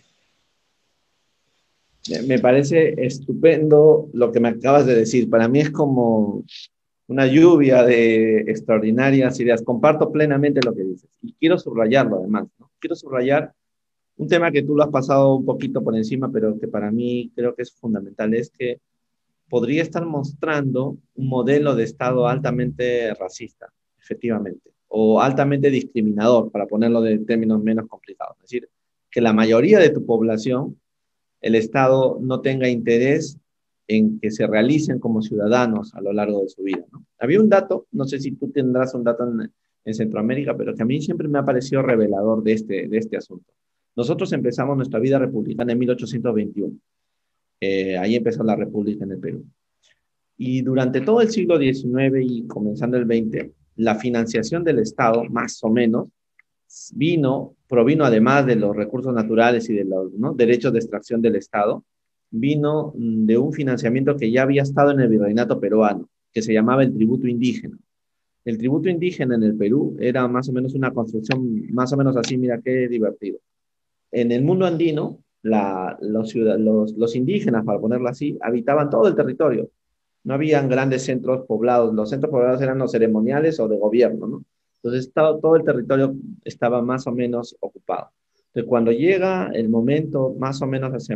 Me parece estupendo lo que me acabas de decir. Para mí es como una lluvia de extraordinarias ideas. Comparto plenamente lo que dices. Y quiero subrayarlo además, ¿no? Quiero subrayar un tema que tú lo has pasado un poquito por encima, pero que para mí creo que es fundamental, es que podría estar mostrando un modelo de Estado altamente racista, efectivamente, o altamente discriminador, para ponerlo de términos menos complicados. Es decir, que la mayoría de tu población, el Estado no tenga interés en que se realicen como ciudadanos a lo largo de su vida, ¿no? Había un dato, no sé si tú tendrás un dato en Centroamérica, pero que a mí siempre me ha parecido revelador de este asunto. Nosotros empezamos nuestra vida republicana en 1821. Ahí empezó la República en el Perú. Y durante todo el siglo XIX y comenzando el XX, la financiación del Estado, más o menos, provino además de los recursos naturales y de los, ¿no?, derechos de extracción del Estado, vino de un financiamiento que ya había estado en el virreinato peruano, que se llamaba el tributo indígena. El tributo indígena en el Perú era más o menos una construcción, más o menos así, mira qué divertido. En el mundo andino, los indígenas, para ponerlo así, habitaban todo el territorio. No habían grandes centros poblados. Los centros poblados eran los ceremoniales o de gobierno, ¿no? Entonces, todo el territorio estaba más o menos ocupado. Entonces, cuando llega el momento, más o menos hacia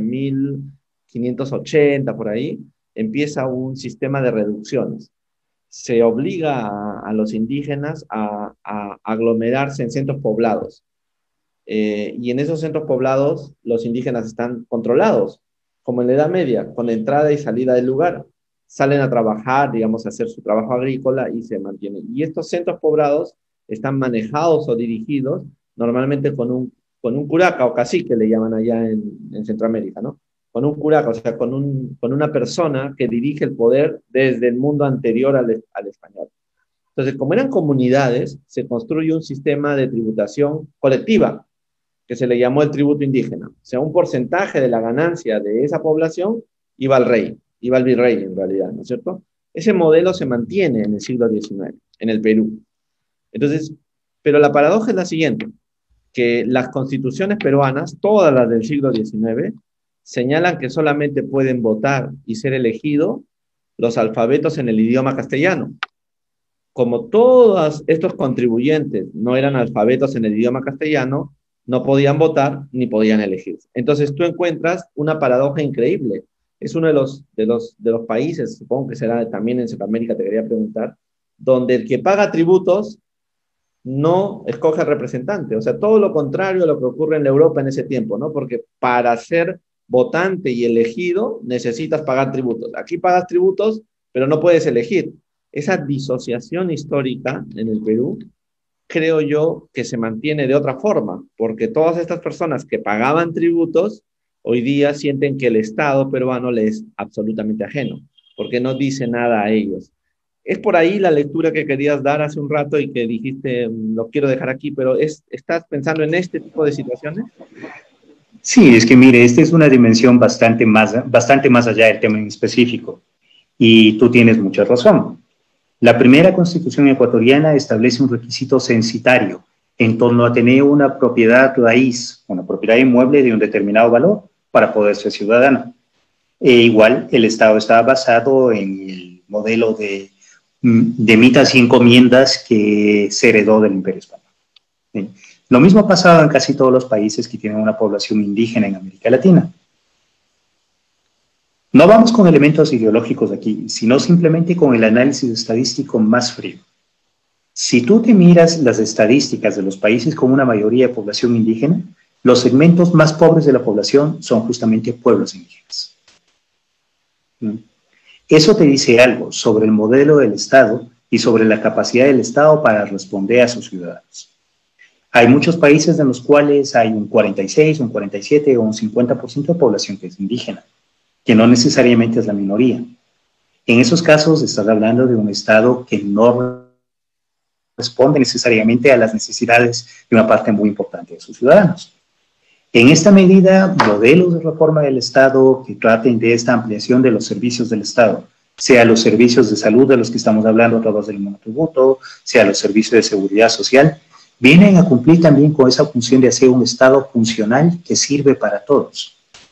1580, por ahí, empieza un sistema de reducciones. Se obliga a los indígenas a aglomerarse en centros poblados. Y en esos centros poblados, los indígenas están controlados, como en la Edad Media, con entrada y salida del lugar. Salen a trabajar, digamos, a hacer su trabajo agrícola y se mantienen. Y estos centros poblados están manejados o dirigidos normalmente con un curaca o cacique, le llaman allá en Centroamérica, ¿no? Con un curaca, o sea, con una persona que dirige el poder desde el mundo anterior al español. Entonces, como eran comunidades, se construye un sistema de tributación colectiva, que se le llamó el tributo indígena. O sea, un porcentaje de la ganancia de esa población iba al rey, iba al virrey en realidad, ¿no es cierto? Ese modelo se mantiene en el siglo XIX, en el Perú. Entonces, pero la paradoja es la siguiente, que las constituciones peruanas, todas las del siglo XIX, señalan que solamente pueden votar y ser elegidos los alfabetos en el idioma castellano. Como todos estos contribuyentes no eran alfabetos en el idioma castellano, no podían votar ni podían elegir. Entonces tú encuentras una paradoja increíble. Es uno de los países, supongo que será también en Centroamérica, te quería preguntar, donde el que paga tributos no escoge representante. O sea, todo lo contrario a lo que ocurre en la Europa en ese tiempo, ¿no? Porque para ser votante y elegido necesitas pagar tributos. Aquí pagas tributos, pero no puedes elegir. Esa disociación histórica en el Perú, creo yo que se mantiene de otra forma, porque todas estas personas que pagaban tributos, hoy día sienten que el Estado peruano les es absolutamente ajeno, porque no dice nada a ellos. Es por ahí la lectura que querías dar hace un rato y que dijiste, lo quiero dejar aquí, pero ¿estás pensando en este tipo de situaciones? Sí, es que mire, esta es una dimensión bastante más allá del tema en específico. Y tú tienes mucha razón. La primera constitución ecuatoriana establece un requisito censitario en torno a tener una propiedad raíz, una propiedad inmueble de un determinado valor para poder ser ciudadano. E igual, el Estado estaba basado en el modelo de mitas y encomiendas que se heredó del Imperio Español. ¿Sí? Lo mismo ha pasado en casi todos los países que tienen una población indígena en América Latina. No vamos con elementos ideológicos aquí, sino simplemente con el análisis estadístico más frío. Si tú te miras las estadísticas de los países con una mayoría de población indígena, los segmentos más pobres de la población son justamente pueblos indígenas. Eso te dice algo sobre el modelo del Estado y sobre la capacidad del Estado para responder a sus ciudadanos. Hay muchos países en los cuales hay un 46, un 47 o un 50% de población que es indígena, que no necesariamente es la minoría. En esos casos estás hablando de un Estado que no responde necesariamente a las necesidades de una parte muy importante de sus ciudadanos. En esta medida, modelos de reforma del Estado que traten de esta ampliación de los servicios del Estado, sea los servicios de salud de los que estamos hablando a través del monotributo, sea los servicios de seguridad social, vienen a cumplir también con esa función de hacer un Estado funcional que sirve para todos.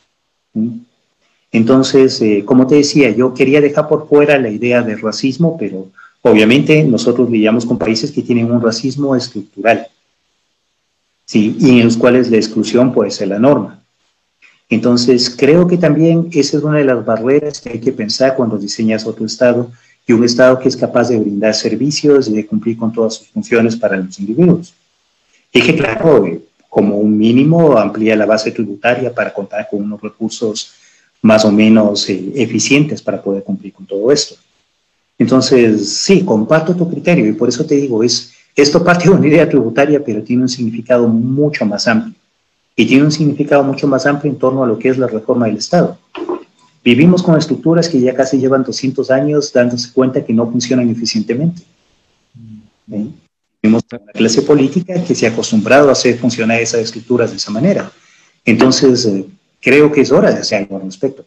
Entonces, como te decía, yo quería dejar por fuera la idea de racismo, pero obviamente nosotros lidiamos con países que tienen un racismo estructural, ¿sí? Y en los cuales la exclusión puede ser la norma. Entonces, creo que también esa es una de las barreras que hay que pensar cuando diseñas otro Estado, y un Estado que es capaz de brindar servicios y de cumplir con todas sus funciones para los individuos. Y que, claro, como un mínimo, amplía la base tributaria para contar con unos recursos más o menos eficientes para poder cumplir con todo esto. Entonces, sí, comparto tu criterio y por eso te digo, esto parte de una idea tributaria, pero tiene un significado mucho más amplio. Y tiene un significado mucho más amplio en torno a lo que es la reforma del Estado. Vivimos con estructuras que ya casi llevan 200 años dándose cuenta que no funcionan eficientemente. ¿Sí? Vivimos con una clase política que se ha acostumbrado a hacer funcionar esas estructuras de esa manera. Entonces, creo que es hora de hacer algo al respecto.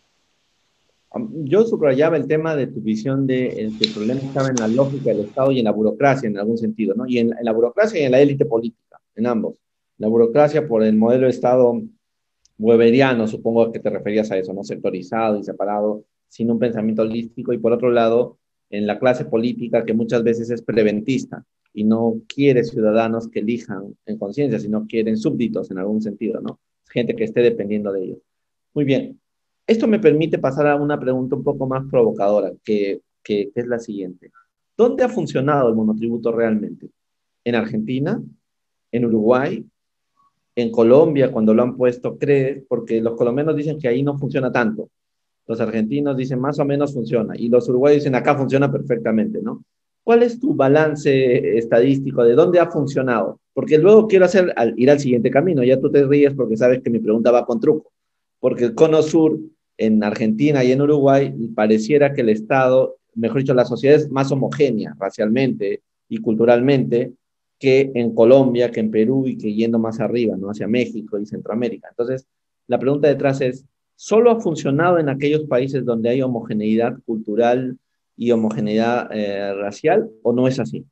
Yo subrayaba el tema de tu visión de que el problema estaba en la lógica del Estado y en la burocracia en algún sentido, ¿no? Y en la burocracia y en la élite política, en ambos. La burocracia por el modelo de Estado weberiano, supongo que te referías a eso, ¿no? Sectorizado y separado, sin un pensamiento holístico, y por otro lado, en la clase política que muchas veces es preventista y no quiere ciudadanos que elijan en conciencia, sino quieren súbditos en algún sentido, ¿no? Gente que esté dependiendo de ellos. Muy bien. Esto me permite pasar a una pregunta un poco más provocadora, que es la siguiente. ¿Dónde ha funcionado el monotributo realmente? ¿En Argentina? ¿En Uruguay? En Colombia, cuando lo han puesto, crees, porque los colombianos dicen que ahí no funciona tanto. Los argentinos dicen más o menos funciona. Y los uruguayos dicen acá funciona perfectamente, ¿no? ¿cuál es tu balance estadístico? ¿De dónde ha funcionado? Porque luego quiero ir al siguiente camino. Ya tú te ríes porque sabes que mi pregunta va con truco. Porque el Cono Sur, en Argentina y en Uruguay, pareciera que el Estado, mejor dicho, la sociedad es más homogénea racialmente y culturalmente que en Colombia, que en Perú y que yendo más arriba, ¿no? Hacia México y Centroamérica. Entonces, la pregunta detrás es, ¿solo ha funcionado en aquellos países donde hay homogeneidad cultural y homogeneidad racial o no es así?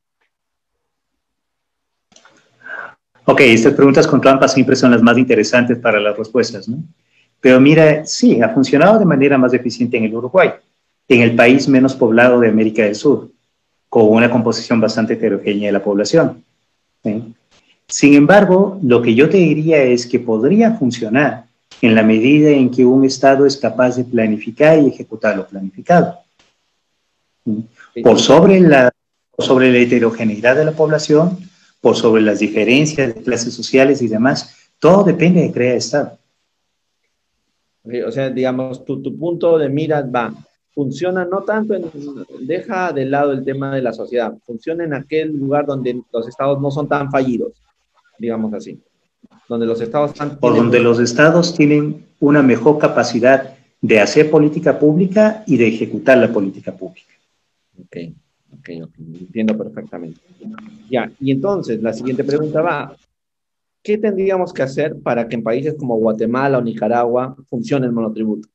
Ok, estas preguntas con trampa siempre son las más interesantes para las respuestas, ¿no? Pero mira, sí, ha funcionado de manera más eficiente en el Uruguay, en el país menos poblado de América del Sur, con una composición bastante heterogénea de la población, ¿sí? Sin embargo, lo que yo te diría es que podría funcionar en la medida en que un Estado es capaz de planificar y ejecutar lo planificado. Por sobre la heterogeneidad de la población, por sobre las diferencias de clases sociales y demás, todo depende de crear Estado. O sea, digamos, tu punto de mira funciona no tanto deja de lado el tema de la sociedad, funciona en aquel lugar donde los estados no son tan fallidos, digamos así, donde los estados donde los estados tienen una mejor capacidad de hacer política pública y de ejecutar la política pública. Ok, entiendo perfectamente. Ya, y entonces la siguiente pregunta va, ¿qué tendríamos que hacer para que en países como Guatemala o Nicaragua funcione el monotributo?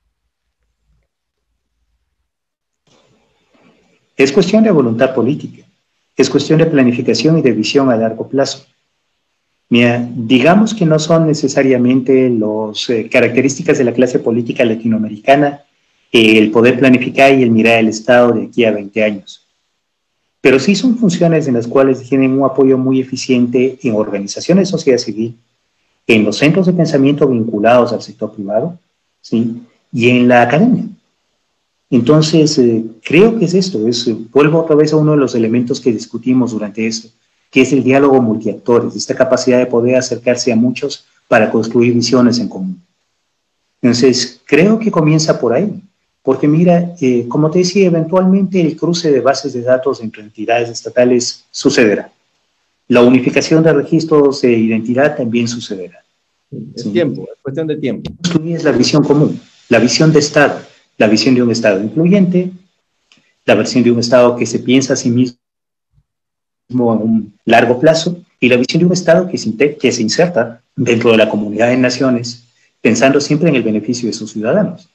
Es cuestión de voluntad política, es cuestión de planificación y de visión a largo plazo. Mira, digamos que no son necesariamente las características de la clase política latinoamericana el poder planificar y el mirar el Estado de aquí a 20 años. Pero sí son funciones en las cuales tienen un apoyo muy eficiente en organizaciones de sociedad civil, en los centros de pensamiento vinculados al sector privado, ¿sí? Y en la academia. Entonces, creo que es esto, vuelvo otra vez a uno de los elementos que discutimos durante esto, que es el diálogo multiactores, esta capacidad de poder acercarse a muchos para construir visiones en común. Entonces, creo que comienza por ahí, porque mira, como te decía, eventualmente el cruce de bases de datos entre entidades estatales sucederá. La unificación de registros de identidad también sucederá. Es tiempo, es cuestión de tiempo. Es la visión común, la visión de Estado, la visión de un Estado incluyente, la visión de un Estado que se piensa a sí mismo a un largo plazo, y la visión de un Estado que se inserta dentro de la comunidad de naciones, pensando siempre en el beneficio de sus ciudadanos.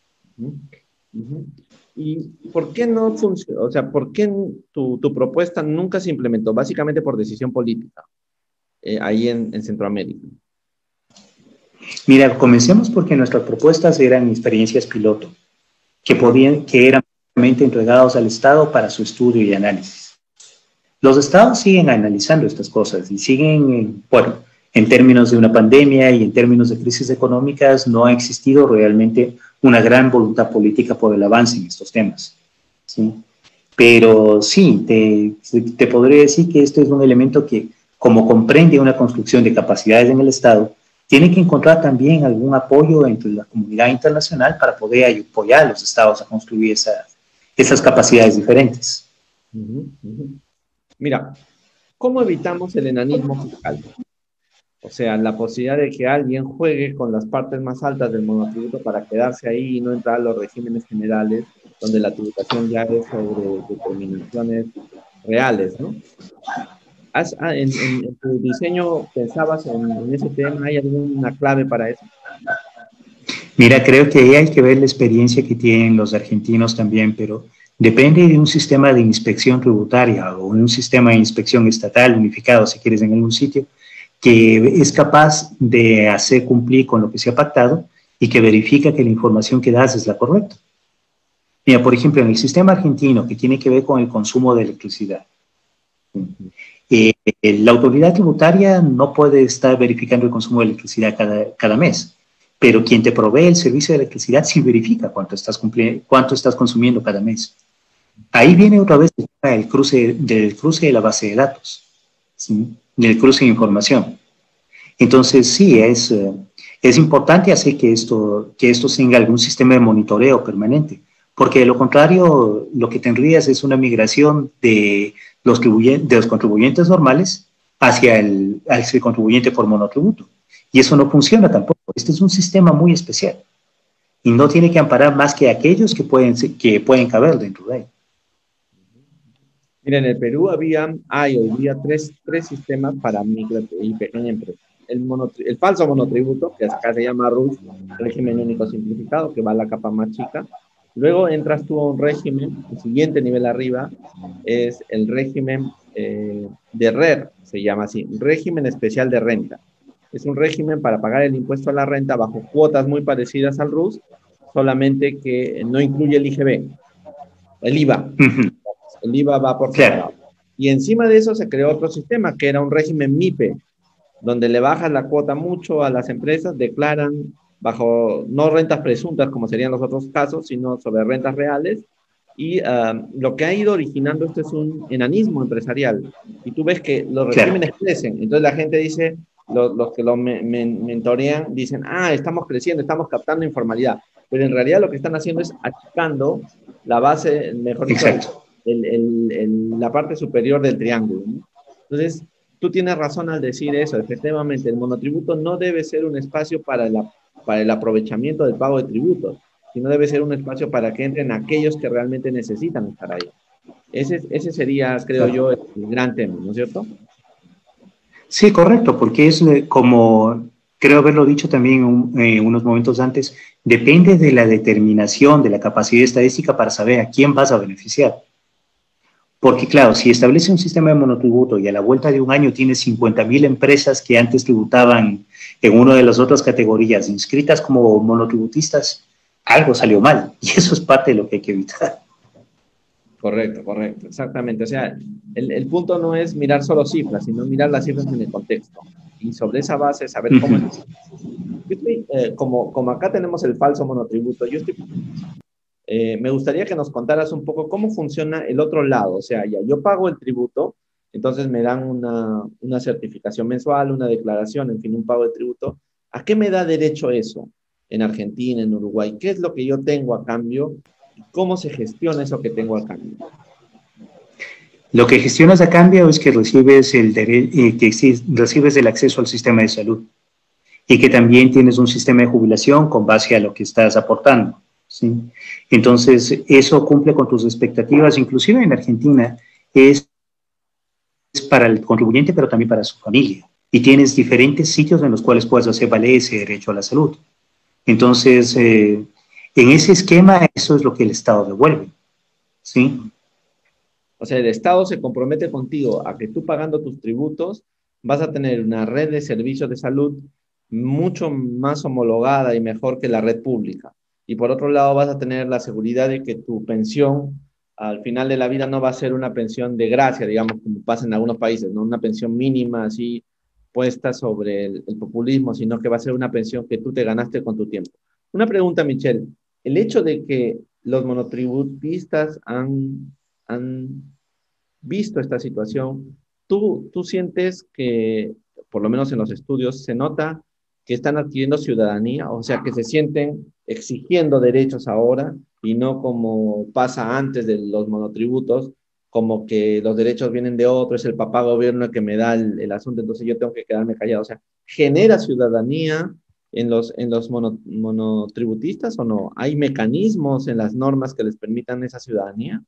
¿Y por qué no funciona? O sea, ¿por qué tu propuesta nunca se implementó? Básicamente por decisión política, ahí en Centroamérica. Mira, comencemos porque nuestras propuestas eran experiencias piloto, que eran entregados al Estado para su estudio y análisis. Los estados siguen analizando estas cosas y siguen, bueno, en términos de una pandemia y en términos de crisis económicas, no ha existido realmente una gran voluntad política por el avance en estos temas, ¿sí? Pero sí, te podría decir que esto es un elemento que, como comprende una construcción de capacidades en el Estado, tiene que encontrar también algún apoyo entre la comunidad internacional para poder apoyar a los estados a construir esas capacidades diferentes. Mira, ¿cómo evitamos el enanismo fiscal? O sea, la posibilidad de que alguien juegue con las partes más altas del monotributo para quedarse ahí y no entrar a los regímenes generales, donde la tributación ya es sobre determinaciones reales, ¿no? ¿En tu diseño pensabas en ese tema? ¿Hay alguna clave para eso? Mira, creo que ahí hay que ver la experiencia que tienen los argentinos también, pero depende de un sistema de inspección tributaria o de un sistema de inspección estatal unificado, si quieres, en algún sitio, que es capaz de hacer cumplir con lo que se ha pactado y que verifica que la información que das es la correcta. Mira, por ejemplo, en el sistema argentino, que tiene que ver con el consumo de electricidad, la autoridad tributaria no puede estar verificando el consumo de electricidad cada mes, pero quien te provee el servicio de electricidad sí verifica cuánto estás consumiendo cada mes. Ahí viene otra vez el cruce de la base de datos, ¿sí? Del cruce de información. Entonces, sí, es importante hacer que esto tenga algún sistema de monitoreo permanente, porque de lo contrario lo que tendrías es una migración de los contribuyentes normales hacia el contribuyente por monotributo. Y eso no funciona tampoco. Este es un sistema muy especial y no tiene que amparar más que aquellos que pueden caber dentro de él. Mira, en el Perú hay hoy día tres sistemas para micro y pequeña empresa. El falso monotributo, que acá se llama RUS, régimen único simplificado, que va a la capa más chica. Luego entras tú a un régimen, el siguiente nivel arriba es el régimen de RER, se llama así, régimen especial de renta. Es un régimen para pagar el impuesto a la renta bajo cuotas muy parecidas al RUS, solamente que no incluye el IGB, el IVA. El IVA va por separado. Y encima de eso se creó otro sistema, que era un régimen MIPE, donde le bajas la cuota mucho a las empresas, declaran bajo, no rentas presuntas como serían los otros casos, sino sobre rentas reales, y lo que ha ido originando esto es un enanismo empresarial, y tú ves que los regímenes crecen, entonces la gente dice, los que lo mentorean dicen, estamos creciendo, estamos captando informalidad, pero en realidad lo que están haciendo es achicando la base, mejor dicho, la parte superior del triángulo, ¿no? Entonces, tú tienes razón al decir eso, efectivamente, el monotributo no debe ser un espacio para el aprovechamiento del pago de tributos, sino debe ser un espacio para que entren aquellos que realmente necesitan estar ahí. Ese sería, creo yo, el gran tema, ¿no es cierto? Sí, correcto, porque es como creo haberlo dicho también unos momentos antes, depende de la determinación, de la capacidad estadística para saber a quién vas a beneficiar. Porque claro, si establece un sistema de monotributo y a la vuelta de un año tienes 50,000 empresas que antes tributaban en una de las otras categorías inscritas como monotributistas, algo salió mal y eso es parte de lo que hay que evitar. Correcto, exactamente. O sea, el punto no es mirar solo cifras, sino mirar las cifras en el contexto. Y sobre esa base saber cómo es. Yo estoy, como acá tenemos el falso monotributo, me gustaría que nos contaras un poco cómo funciona el otro lado. O sea, ya yo pago el tributo, entonces me dan una certificación mensual, una declaración, en fin, un pago de tributo. ¿A qué me da derecho eso en Argentina, en Uruguay? ¿Qué es lo que yo tengo a cambio? ¿Cómo se gestiona eso que tengo a cambio? Lo que gestionas a cambio es que recibes el acceso al sistema de salud y que también tienes un sistema de jubilación con base a lo que estás aportando, ¿sí? Entonces, eso cumple con tus expectativas, inclusive en Argentina es para el contribuyente, pero también para su familia. Y tienes diferentes sitios en los cuales puedes hacer valer ese derecho a la salud. Entonces, en ese esquema, eso es lo que el Estado devuelve, ¿sí? O sea, el Estado se compromete contigo a que tú pagando tus tributos vas a tener una red de servicios de salud mucho más homologada y mejor que la red pública. Y por otro lado vas a tener la seguridad de que tu pensión al final de la vida no va a ser una pensión de gracia, digamos, como pasa en algunos países, no una pensión mínima así puesta sobre el populismo, sino que va a ser una pensión que tú te ganaste con tu tiempo. Una pregunta, Michelle. El hecho de que los monotributistas han visto esta situación, ¿tú sientes que, por lo menos en los estudios, se nota que están adquiriendo ciudadanía? O sea, que se sienten exigiendo derechos ahora y no como pasa antes de los monotributos, como que los derechos vienen de otro, es el papá gobierno el que me da el asunto, entonces yo tengo que quedarme callado. O sea, ¿genera ciudadanía en los monotributistas o no? ¿Hay mecanismos en las normas que les permitan esa ciudadanía?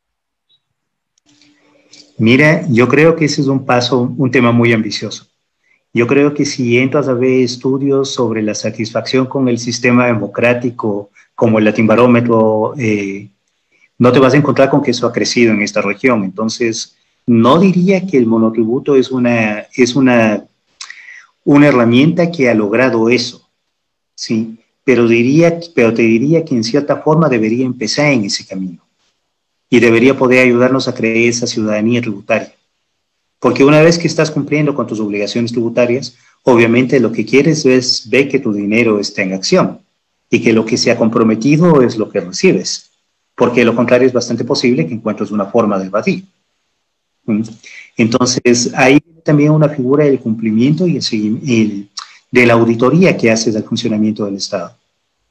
Mira, yo creo que ese es un tema muy ambicioso. Yo creo que si entras a ver estudios sobre la satisfacción con el sistema democrático, como el Latinbarómetro, no te vas a encontrar con que eso ha crecido en esta región. Entonces, no diría que el monotributo es una herramienta que ha logrado eso, ¿sí? Pero te diría que en cierta forma debería empezar en ese camino y debería poder ayudarnos a crear esa ciudadanía tributaria. Porque una vez que estás cumpliendo con tus obligaciones tributarias, obviamente lo que quieres es ver que tu dinero está en acción y que lo que se ha comprometido es lo que recibes. Porque de lo contrario es bastante posible que encuentres una forma de evadir. Entonces, hay también una figura del cumplimiento y de la auditoría que haces del funcionamiento del Estado.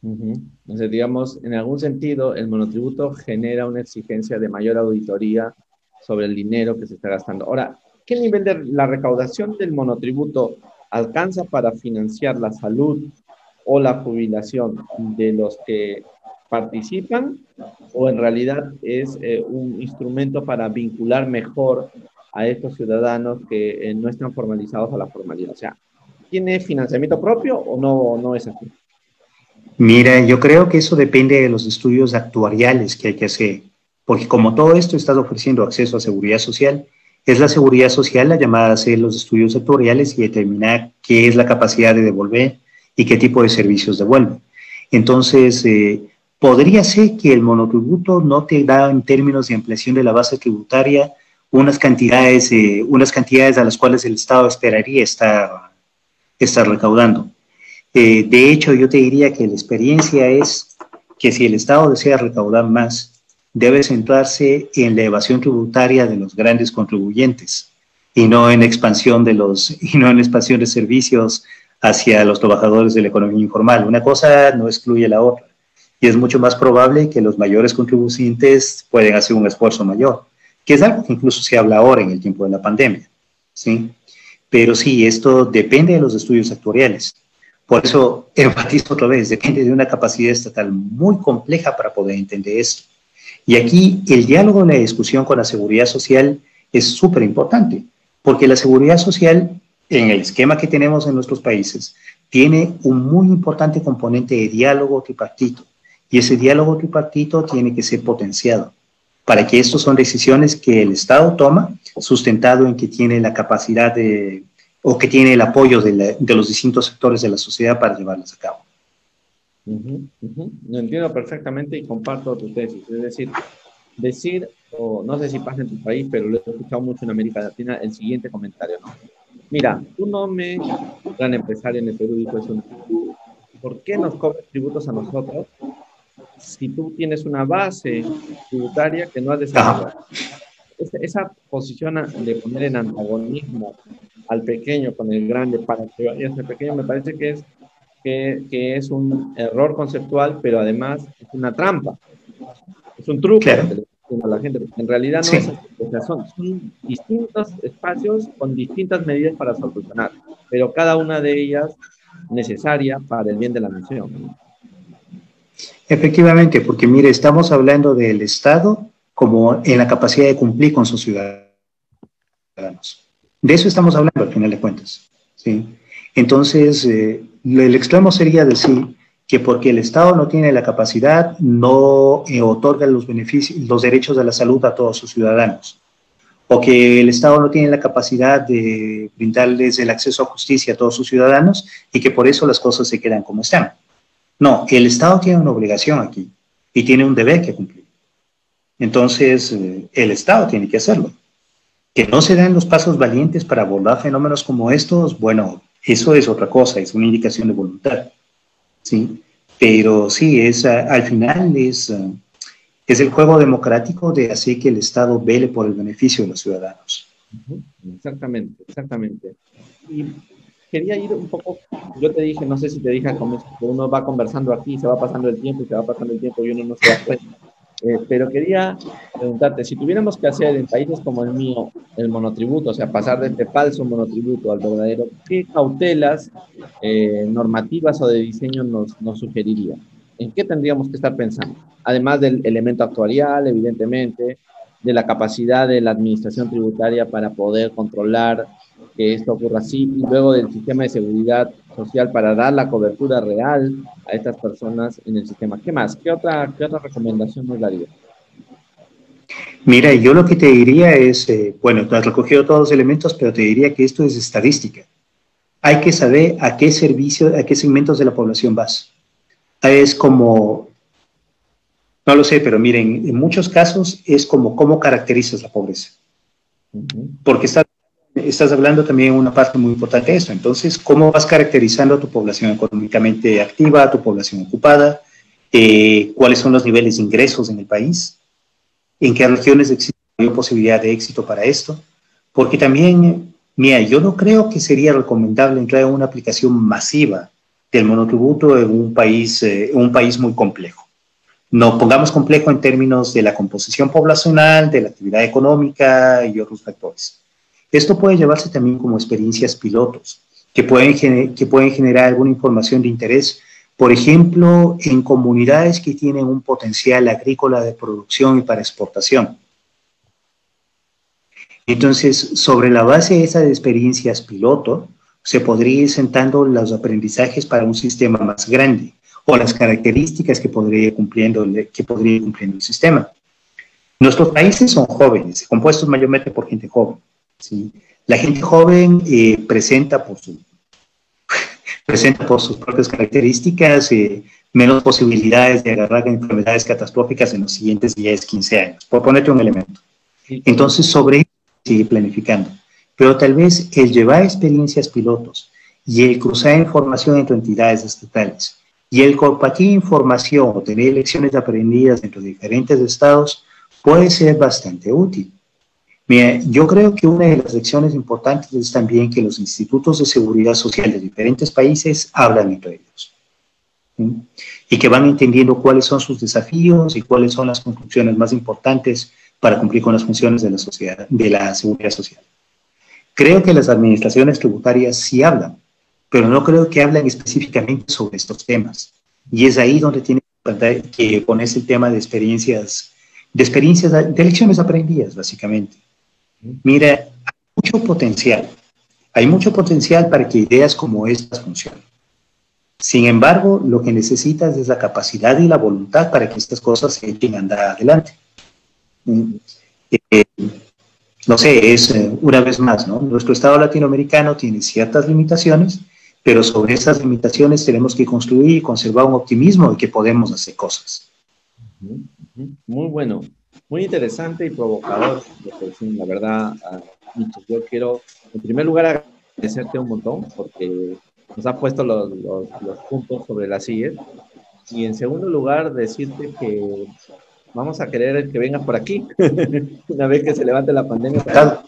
Ujú. Entonces, digamos, en algún sentido, el monotributo genera una exigencia de mayor auditoría sobre el dinero que se está gastando. Ahora, ¿qué nivel de la recaudación del monotributo alcanza para financiar la salud o la jubilación de los que participan? ¿O en realidad es un instrumento para vincular mejor a estos ciudadanos que no están formalizados a la formalidad? O sea, ¿tiene financiamiento propio o no es así? Mira, yo creo que eso depende de los estudios actuariales que hay que hacer, porque como todo esto está ofreciendo acceso a seguridad social, es la seguridad social la llamada a hacer los estudios actuariales y determinar qué es la capacidad de devolver y qué tipo de servicios devuelve. Entonces, podría ser que el monotributo no te da en términos de ampliación de la base tributaria unas cantidades a las cuales el Estado esperaría estar recaudando. De hecho, yo te diría que la experiencia es que si el Estado desea recaudar más, debe centrarse en la evasión tributaria de los grandes contribuyentes y no en expansión de servicios hacia los trabajadores de la economía informal. Una cosa no excluye la otra. Y es mucho más probable que los mayores contribuyentes pueden hacer un esfuerzo mayor, que es algo que incluso se habla ahora en el tiempo de la pandemia, ¿sí? Pero sí, esto depende de los estudios actuariales. Por eso, enfatizo otra vez, depende de una capacidad estatal muy compleja para poder entender esto. Y aquí el diálogo y la discusión con la seguridad social es súper importante, porque la seguridad social, en el esquema que tenemos en nuestros países, tiene un muy importante componente de diálogo tripartito, y ese diálogo tripartito tiene que ser potenciado, para que estas son decisiones que el Estado toma, sustentado en que tiene la capacidad o que tiene el apoyo de los distintos sectores de la sociedad para llevarlas a cabo. Lo entiendo perfectamente y comparto tu tesis. Es decir, o no sé si pasa en tu país, pero lo he escuchado mucho en América Latina, el siguiente comentario, ¿no? Mira, tú no me, gran empresario en el Perú, dijo eso, ¿por qué nos cobras tributos a nosotros si tú tienes una base tributaria que no has desarrollado? Esa posición de poner en antagonismo al pequeño con el grande para que vaya a ser pequeño, me parece que es un error conceptual, pero además es una trampa, es un truco que le a la gente, porque en realidad no es así. O sea, son distintos espacios con distintas medidas para solucionar, pero cada una de ellas necesaria para el bien de la nación, ¿no? Efectivamente, porque mire, estamos hablando del Estado como en la capacidad de cumplir con sus ciudadanos. De eso estamos hablando al final de cuentas, ¿sí? Entonces, el extremo sería decir que porque el Estado no tiene la capacidad, no otorga los beneficios, los derechos a la salud a todos sus ciudadanos, o que el Estado no tiene la capacidad de brindarles el acceso a justicia a todos sus ciudadanos y que por eso las cosas se quedan como están. No, el Estado tiene una obligación aquí y tiene un deber que cumplir. Entonces, el Estado tiene que hacerlo. Que no se dan los pasos valientes para abordar fenómenos como estos, bueno, eso es otra cosa, es una indicación de voluntad, ¿sí? Pero sí, al final es el juego democrático de hacer que el Estado vele por el beneficio de los ciudadanos. Exactamente, exactamente. Y quería ir un poco, yo te dije, no sé si te dije al comienzo, que uno va conversando aquí, se va pasando el tiempo y se va pasando el tiempo y uno no se da cuenta. Pero quería preguntarte, si tuviéramos que hacer en países como el mío el monotributo, o sea, pasar de este falso monotributo al verdadero, ¿qué cautelas normativas o de diseño nos sugeriría? ¿En qué tendríamos que estar pensando? Además del elemento actuarial, evidentemente, de la capacidad de la administración tributaria para poder controlar que esto ocurra así, y luego del sistema de seguridad social para dar la cobertura real a estas personas en el sistema. ¿Qué más? ¿Qué otra recomendación nos daría? Mira, yo lo que te diría es, bueno, tú has recogido todos los elementos, pero te diría que esto es estadística. Hay que saber a qué segmentos de la población vas. Es como, no lo sé, pero miren, en muchos casos es como cómo caracterizas la pobreza. Porque estás hablando también de una parte muy importante de esto. Entonces, ¿cómo vas caracterizando a tu población económicamente activa, a tu población ocupada? ¿Cuáles son los niveles de ingresos en el país? ¿En qué regiones existe mayor posibilidad de éxito para esto? Porque también, mira, yo no creo que sería recomendable entrar en una aplicación masiva del monotributo en un país muy complejo. No pongamos complejo en términos de la composición poblacional, de la actividad económica y otros factores. Esto puede llevarse también como experiencias pilotos, que pueden generar alguna información de interés, por ejemplo, en comunidades que tienen un potencial agrícola de producción y para exportación. Entonces, sobre la base de esas experiencias piloto, se podría ir sentando los aprendizajes para un sistema más grande o las características que podría ir cumpliendo el sistema. Nuestros países son jóvenes, compuestos mayormente por gente joven, ¿sí? La gente joven presenta por sus propias características menos posibilidades de agarrar enfermedades catastróficas en los siguientes 10, 15 años, por ponerte un elemento. Entonces, sobre eso sigue planificando. Pero tal vez el llevar experiencias pilotos y el cruzar información entre entidades estatales y el compartir información o tener lecciones aprendidas entre diferentes estados puede ser bastante útil. Mira, yo creo que una de las lecciones importantes es también que los institutos de seguridad social de diferentes países hablan entre ellos, ¿sí? Y que van entendiendo cuáles son sus desafíos y cuáles son las conclusiones más importantes para cumplir con las funciones de la sociedad, de la seguridad social. Creo que las administraciones tributarias sí hablan, pero no creo que hablen específicamente sobre estos temas. Y es ahí donde tiene que ponerse el tema de de lecciones aprendidas, básicamente. Mira, hay mucho potencial para que ideas como estas funcionen. Sin embargo, lo que necesitas es la capacidad y la voluntad para que estas cosas se echen a andar adelante. No sé, una vez más, ¿no? Nuestro Estado latinoamericano tiene ciertas limitaciones, pero sobre esas limitaciones tenemos que construir y conservar un optimismo de que podemos hacer cosas. Muy bueno, muy interesante y provocador, la verdad. Yo quiero, en primer lugar, agradecerte un montón porque nos has puesto los puntos sobre las sillas, y en segundo lugar, decirte que vamos a querer que vengas por aquí una vez que se levante la pandemia.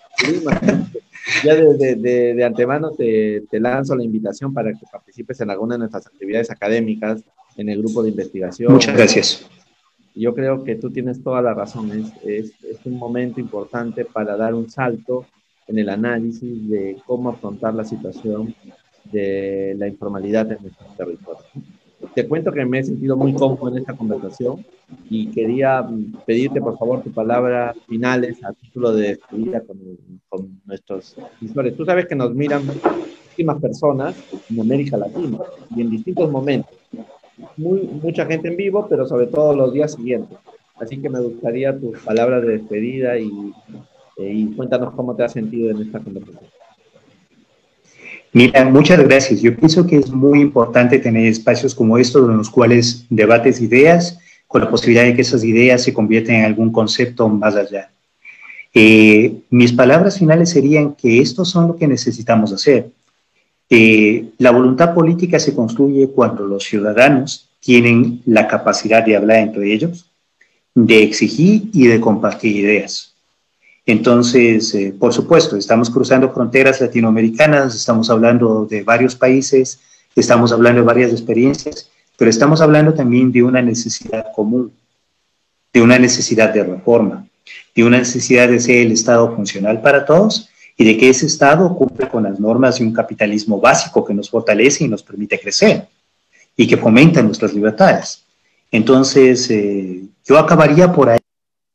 Ya de antemano te lanzo la invitación para que participes en alguna de nuestras actividades académicas, en el grupo de investigación. Muchas gracias. Yo creo que tú tienes toda la razón. Es un momento importante para dar un salto en el análisis de cómo afrontar la situación de la informalidad en nuestro territorio. Te cuento que me he sentido muy cómodo en esta conversación y quería pedirte, por favor, tus palabras finales a título de despedida con nuestros visores. Tú sabes que nos miran muchísimas personas en América Latina y en distintos momentos. Mucha gente en vivo, pero sobre todo los días siguientes. Así que me gustaría tus palabras de despedida y cuéntanos cómo te has sentido en esta conversación. Mira, muchas gracias. Yo pienso que es muy importante tener espacios como estos en los cuales debates ideas con la posibilidad de que esas ideas se conviertan en algún concepto más allá. Mis palabras finales serían que estos son lo que necesitamos hacer. La voluntad política se construye cuando los ciudadanos tienen la capacidad de hablar entre ellos, de exigir y de compartir ideas. Entonces, por supuesto, estamos cruzando fronteras latinoamericanas, estamos hablando de varios países, estamos hablando de varias experiencias, pero estamos hablando también de una necesidad común, de una necesidad de reforma, de una necesidad de ser el Estado funcional para todos y de que ese Estado cumple con las normas de un capitalismo básico que nos fortalece y nos permite crecer y que fomenta nuestras libertades. Entonces, yo acabaría por ahí.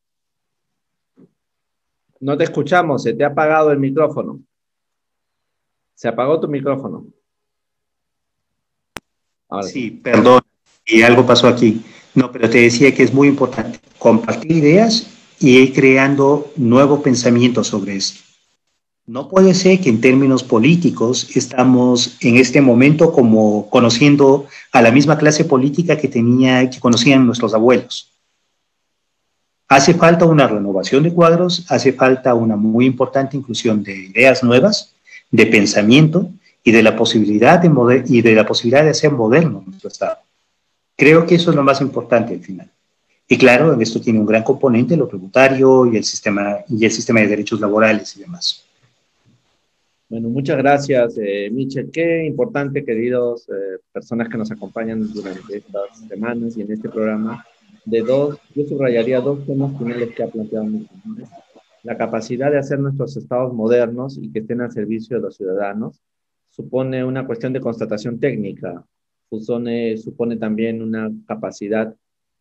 No te escuchamos, se te ha apagado el micrófono. Se apagó tu micrófono. Ahora sí, perdón, y algo pasó aquí. No, pero te decía que es muy importante compartir ideas y ir creando nuevo pensamiento sobre esto. No puede ser que en términos políticos estamos en este momento como conociendo a la misma clase política que conocían nuestros abuelos. Hace falta una renovación de cuadros, hace falta una muy importante inclusión de ideas nuevas, de pensamiento y de la posibilidad de hacer moderno nuestro Estado. Creo que eso es lo más importante al final. Y claro, en esto tiene un gran componente lo tributario y el sistema de derechos laborales y demás. Bueno, muchas gracias, Michel. Qué importante, queridos personas que nos acompañan durante estas semanas y en este programa, yo subrayaría dos temas finales que ha planteado Michel. La capacidad de hacer nuestros estados modernos y que estén al servicio de los ciudadanos supone una cuestión de constatación técnica, supone también una capacidad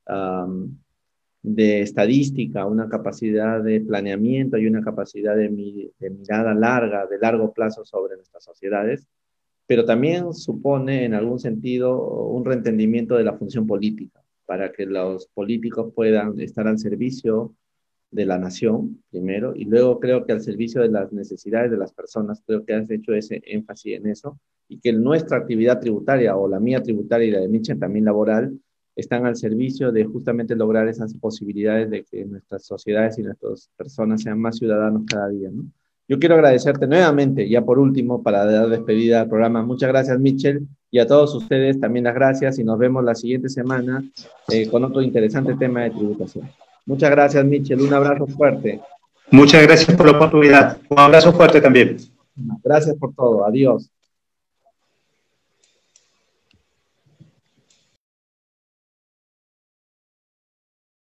de estadística, una capacidad de planeamiento y una capacidad de mirada larga, de largo plazo sobre nuestras sociedades, pero también supone en algún sentido un reentendimiento de la función política, para que los políticos puedan estar al servicio de la nación, primero, y luego creo que al servicio de las necesidades de las personas. Creo que has hecho ese énfasis en eso, y que nuestra actividad tributaria, o la mía tributaria y la de Michel también laboral, están al servicio de justamente lograr esas posibilidades de que nuestras sociedades y nuestras personas sean más ciudadanos cada día, ¿no? Yo quiero agradecerte nuevamente, ya por último, para dar despedida al programa. Muchas gracias, Michel, y a todos ustedes también las gracias, y nos vemos la siguiente semana con otro interesante tema de tributación. Muchas gracias, Michel. Un abrazo fuerte. Muchas gracias por la oportunidad. Un abrazo fuerte también. Gracias por todo. Adiós.